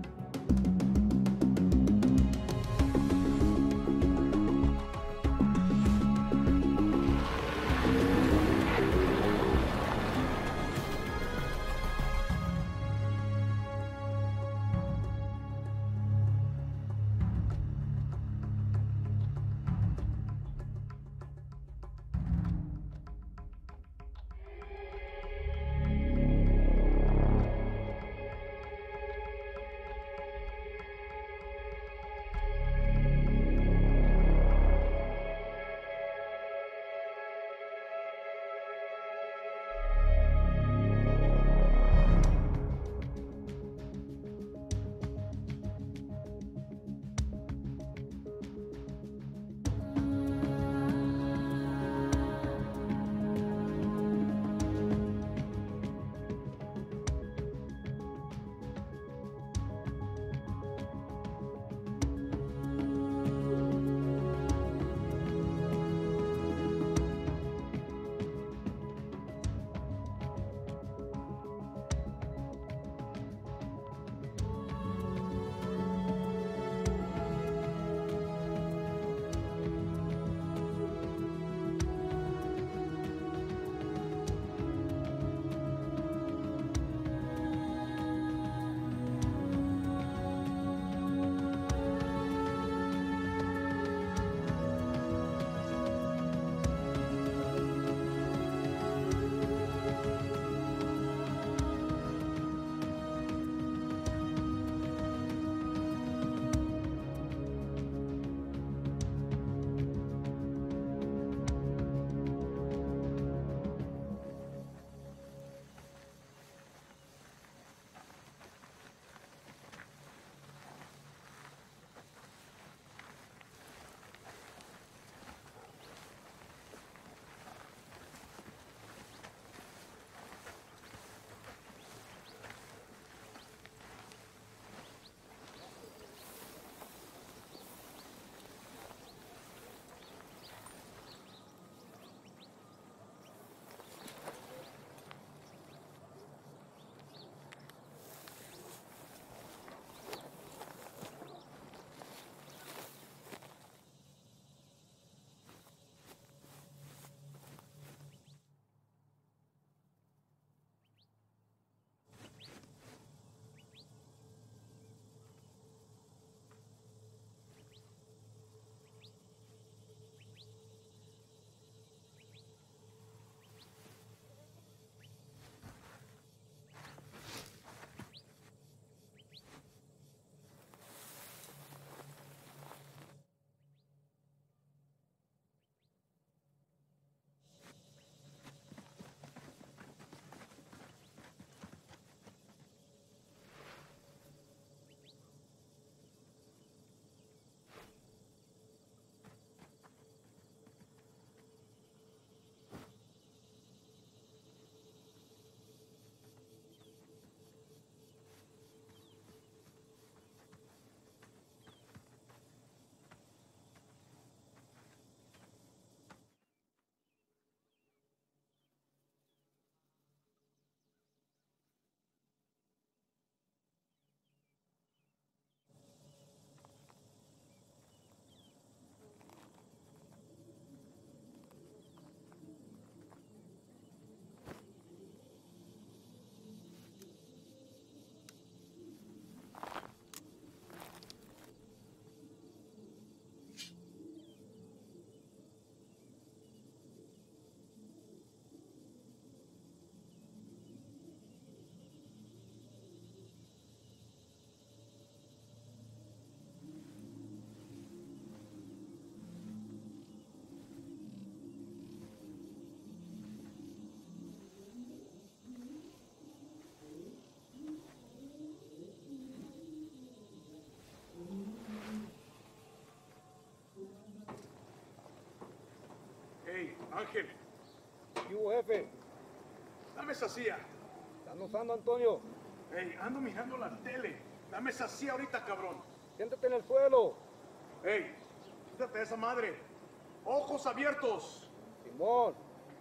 Ángel, ¿Qué hubo, jefe? dame esa silla. ¿Están usando, Antonio? Ey, ando mirando la tele. Dame esa silla ahorita, cabrón. Siéntate en el suelo. Ey, quítate de esa madre. Ojos abiertos. Simón.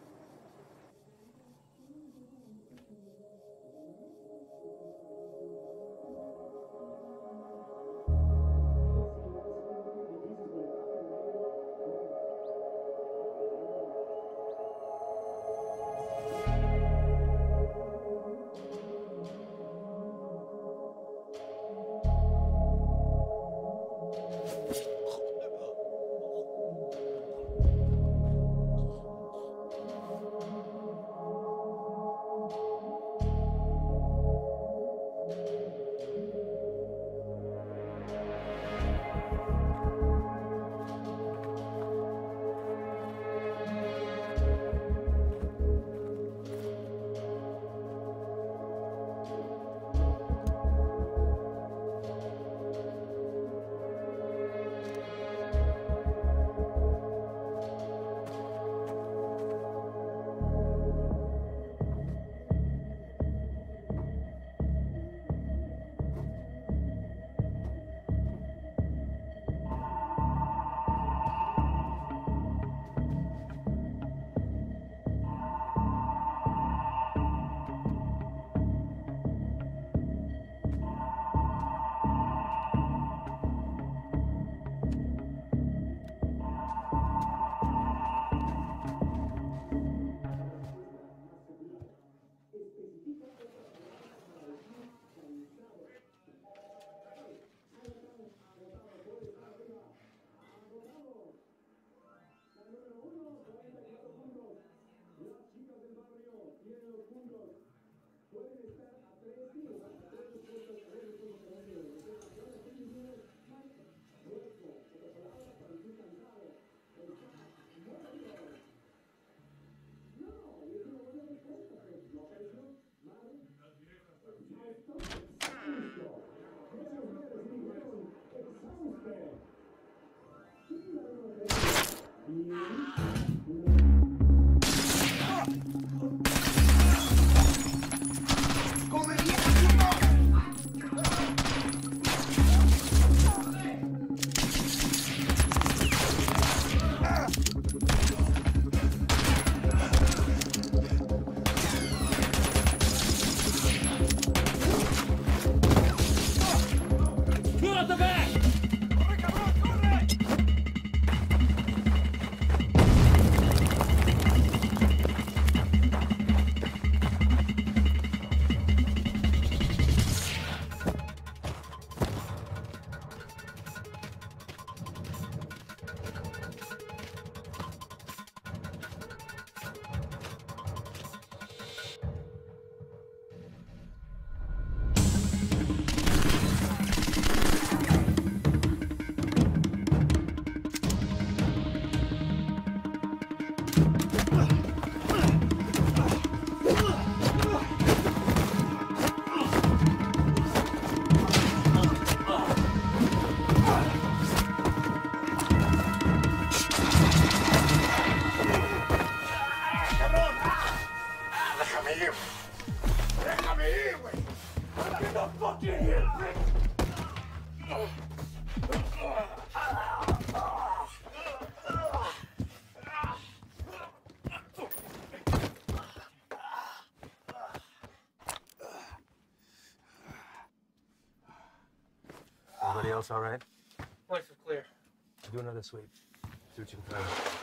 Everybody else all right? Lights are clear. Do another sweep. See what you can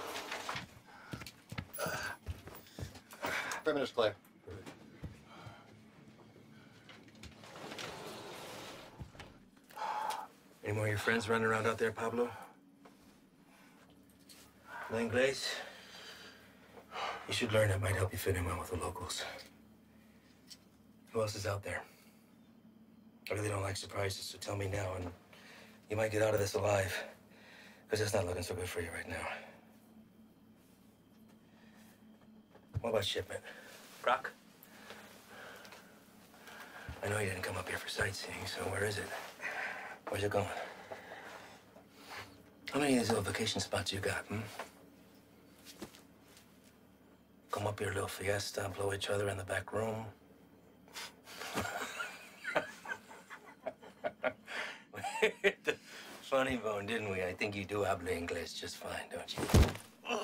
find. Perimeter's clear. Any more of your friends running around out there, Pablo? No Inglés? You should learn. It might help you fit in well with the locals. Who else is out there? I really don't like surprises, so tell me now, and you might get out of this alive, because it's not looking so good for you right now. What about shipment? Brock? I know you didn't come up here for sightseeing, so where is it? Where's it going? How many of these little vacation spots you got, hmm? Home up your little fiesta, blow each other in the back room. Funny bone, didn't we? I think you do habla English just fine, don't you?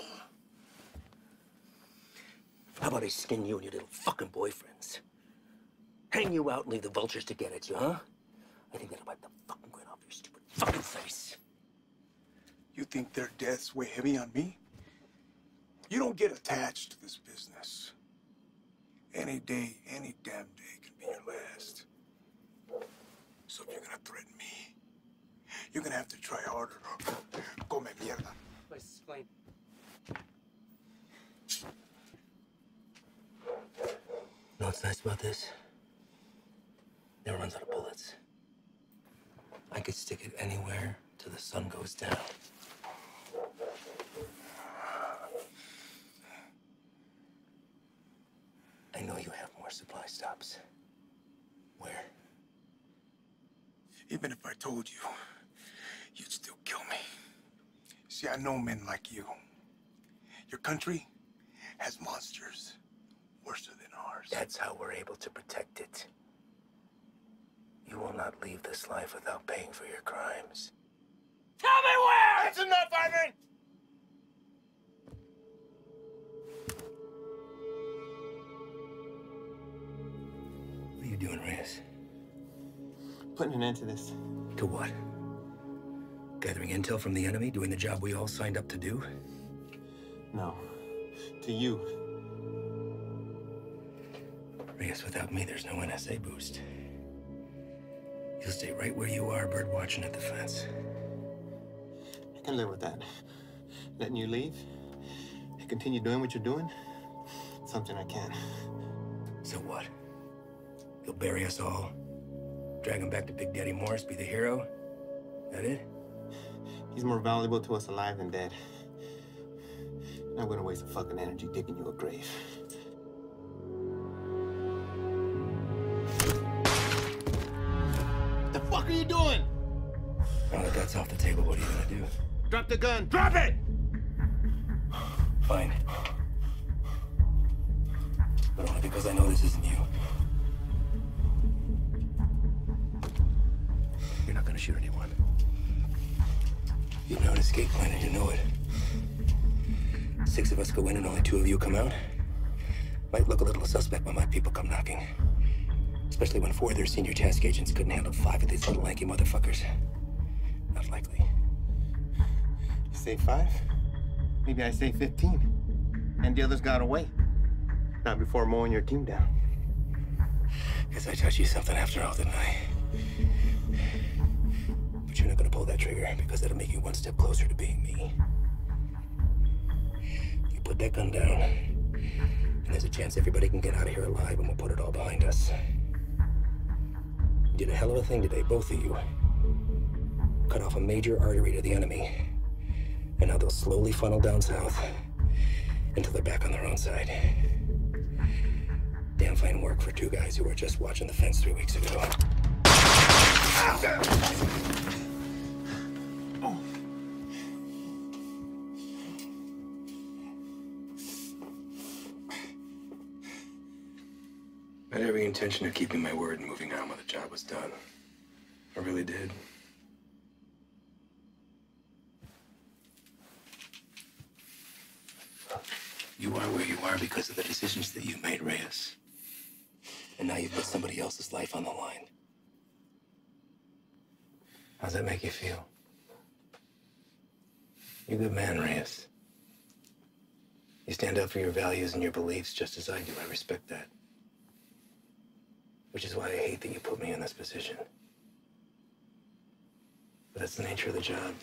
How about I skin you and your little fucking boyfriends? Hang you out and leave the vultures to get at you, huh? I think that'll wipe the fucking grin off your stupid fucking face. You think their deaths weigh heavy on me? You don't get attached to this business. Any day, any damn day can be your last. So if you're gonna threaten me, you're gonna have to try harder. Come mierda. Place is clean. You know what's nice about this? Never runs out of bullets. I could stick it anywhere till the sun goes down. I know you have more supply stops. Where? Even if I told you, you'd still kill me. See, I know men like you. Your country has monsters worse than ours. That's how we're able to protect it. You will not leave this life without paying for your crimes. Tell me where! That's enough, Ivan! What are you doing, Reyes? Putting an end to this. To what? Gathering intel from the enemy, doing the job we all signed up to do? No. To you. Reyes, without me, there's no N S A boost. You'll stay right where you are, bird watching at the fence. I can live with that. Letting you leave and continue doing what you're doing, something I can. So what? You'll bury us all? Drag him back to Big Daddy Morris, be the hero? That it? He's more valuable to us alive than dead. I'm not gonna waste a fucking energy digging you a grave. The fuck are you doing? Now that that's off the table, what are you gonna do? Drop the gun. Drop it! Fine. But only because I know this isn't you. You're not gonna shoot anyone. You know an escape plan and you know it. Six of us go in and only two of you come out. Might look a little suspect when my people come knocking. Especially when four of their senior task agents couldn't handle five of these little lanky motherfuckers. Not likely. You say five? Maybe I say fifteen. And the others got away. Not before mowing your team down. Guess I taught you something after all, didn't I? But you're not gonna pull that trigger because that'll make you one step closer to being me. You put that gun down, and there's a chance everybody can get out of here alive and we'll put it all behind us. You did a hell of a thing today, both of you. Cut off a major artery to the enemy. And now they'll slowly funnel down south until they're back on their own side. Damn fine work for two guys who were just watching the fence three weeks ago. I had every intention of keeping my word and moving on when the job was done. I really did. You are where you are because of the decisions that you made, Reyes. And now you've put somebody else's life on the line. How's that make you feel? You're a good man, Reyes. You stand up for your values and your beliefs just as I do. I respect that. Which is why I hate that you put me in this position. But that's the nature of the job.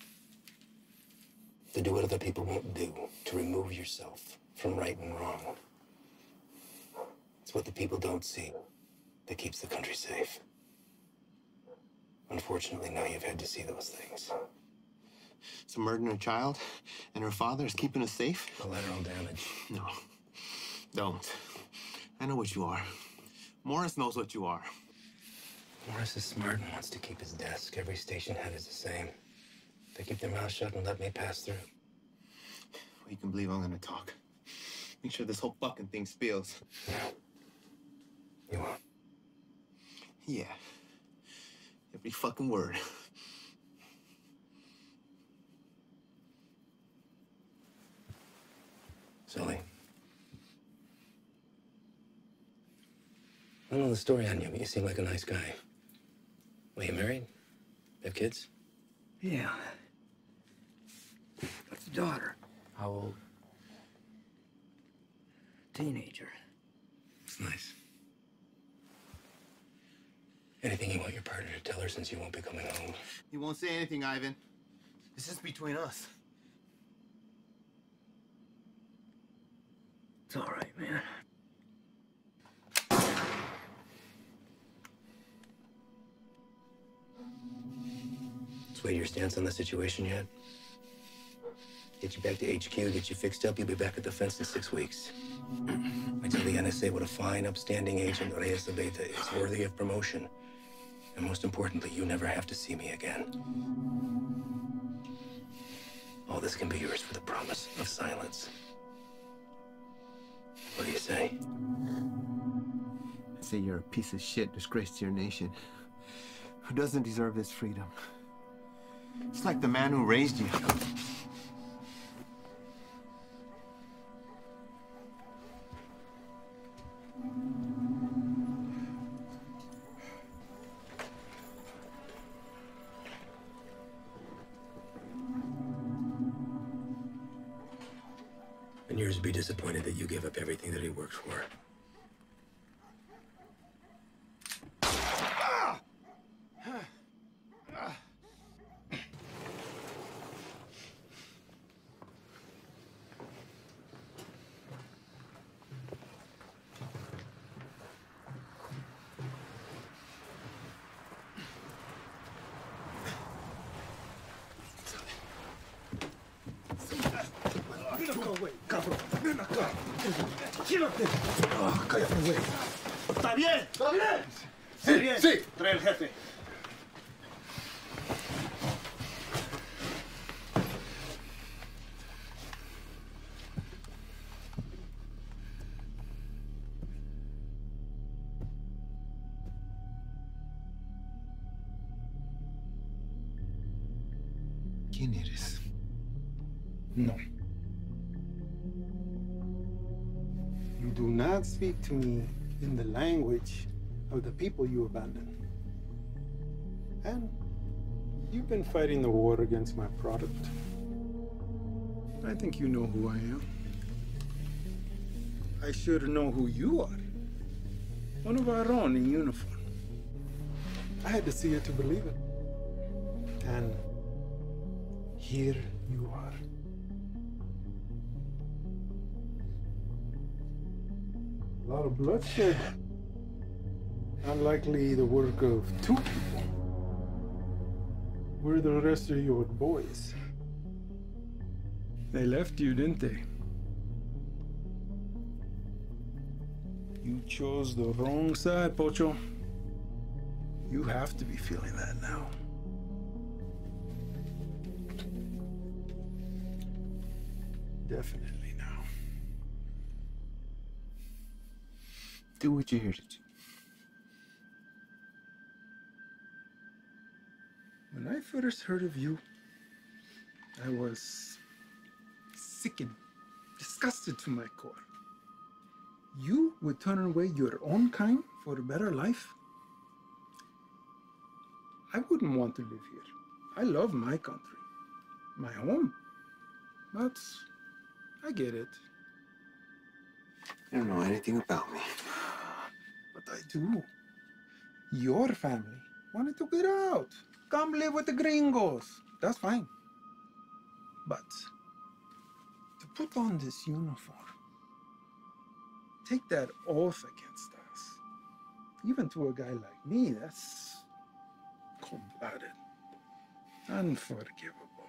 To do what other people won't do, to remove yourself from right and wrong. It's what the people don't see that keeps the country safe. Unfortunately, now you've had to see those things. So murdering a child and her father is keeping us safe? Collateral damage. No, don't. I know what you are. Morris knows what you are. Morris is smart and wants to keep his desk. Every station head is the same. They keep their mouth shut and let me pass through. Well, you can believe I'm gonna talk. Make sure this whole fucking thing spills. You won't. Yeah. Every fucking word. Sully. I don't know the story on you, but you seem like a nice guy. Well, you married? Have kids? Yeah. Got a daughter. How old? Teenager. It's nice. Anything you want your partner to tell her since you won't be coming home? You won't say anything, Ivan. This is between us. It's all right, man. Swayed your stance on the situation yet? Get you back to H Q, get you fixed up, you'll be back at the fence in six weeks. I tell the N S A what a fine, upstanding agent Reyes Abeta is, worthy of promotion. And most importantly, you never have to see me again. All this can be yours for the promise of silence. What do you say? I say you're a piece of shit, disgrace to your nation, who doesn't deserve this freedom. It's like the man who raised you. And yours would be disappointed that you gave up everything that he worked for. Ven acá, güey, cabrón. Ven acá. Quédate. Ah, cállate, güey. ¿Está bien? ¿Está bien? Sí, bien. sí. Trae el jefe. ¿Quién eres? No. You do not speak to me in the language of the people you abandoned. And you've been fighting the war against my product. I think you know who I am. I should know who you are. One of our own in uniform. I had to see it to believe it. And here you are. A lot of bloodshed. Unlikely the work of two people. Where are the rest of your boys? They left you, didn't they? You chose the wrong side, Pocho. You have to be feeling that now. Definitely now. Do what you're here to do. When I first heard of you, I was sickened, disgusted to my core. You would turn away your own kind for a better life? I wouldn't want to live here. I love my country, my home. But I get it. You don't know anything about me. But I do. Your family wanted to get out. Come live with the gringos. That's fine. But to put on this uniform, take that oath against us, even to a guy like me, that's cold-blooded, unforgivable.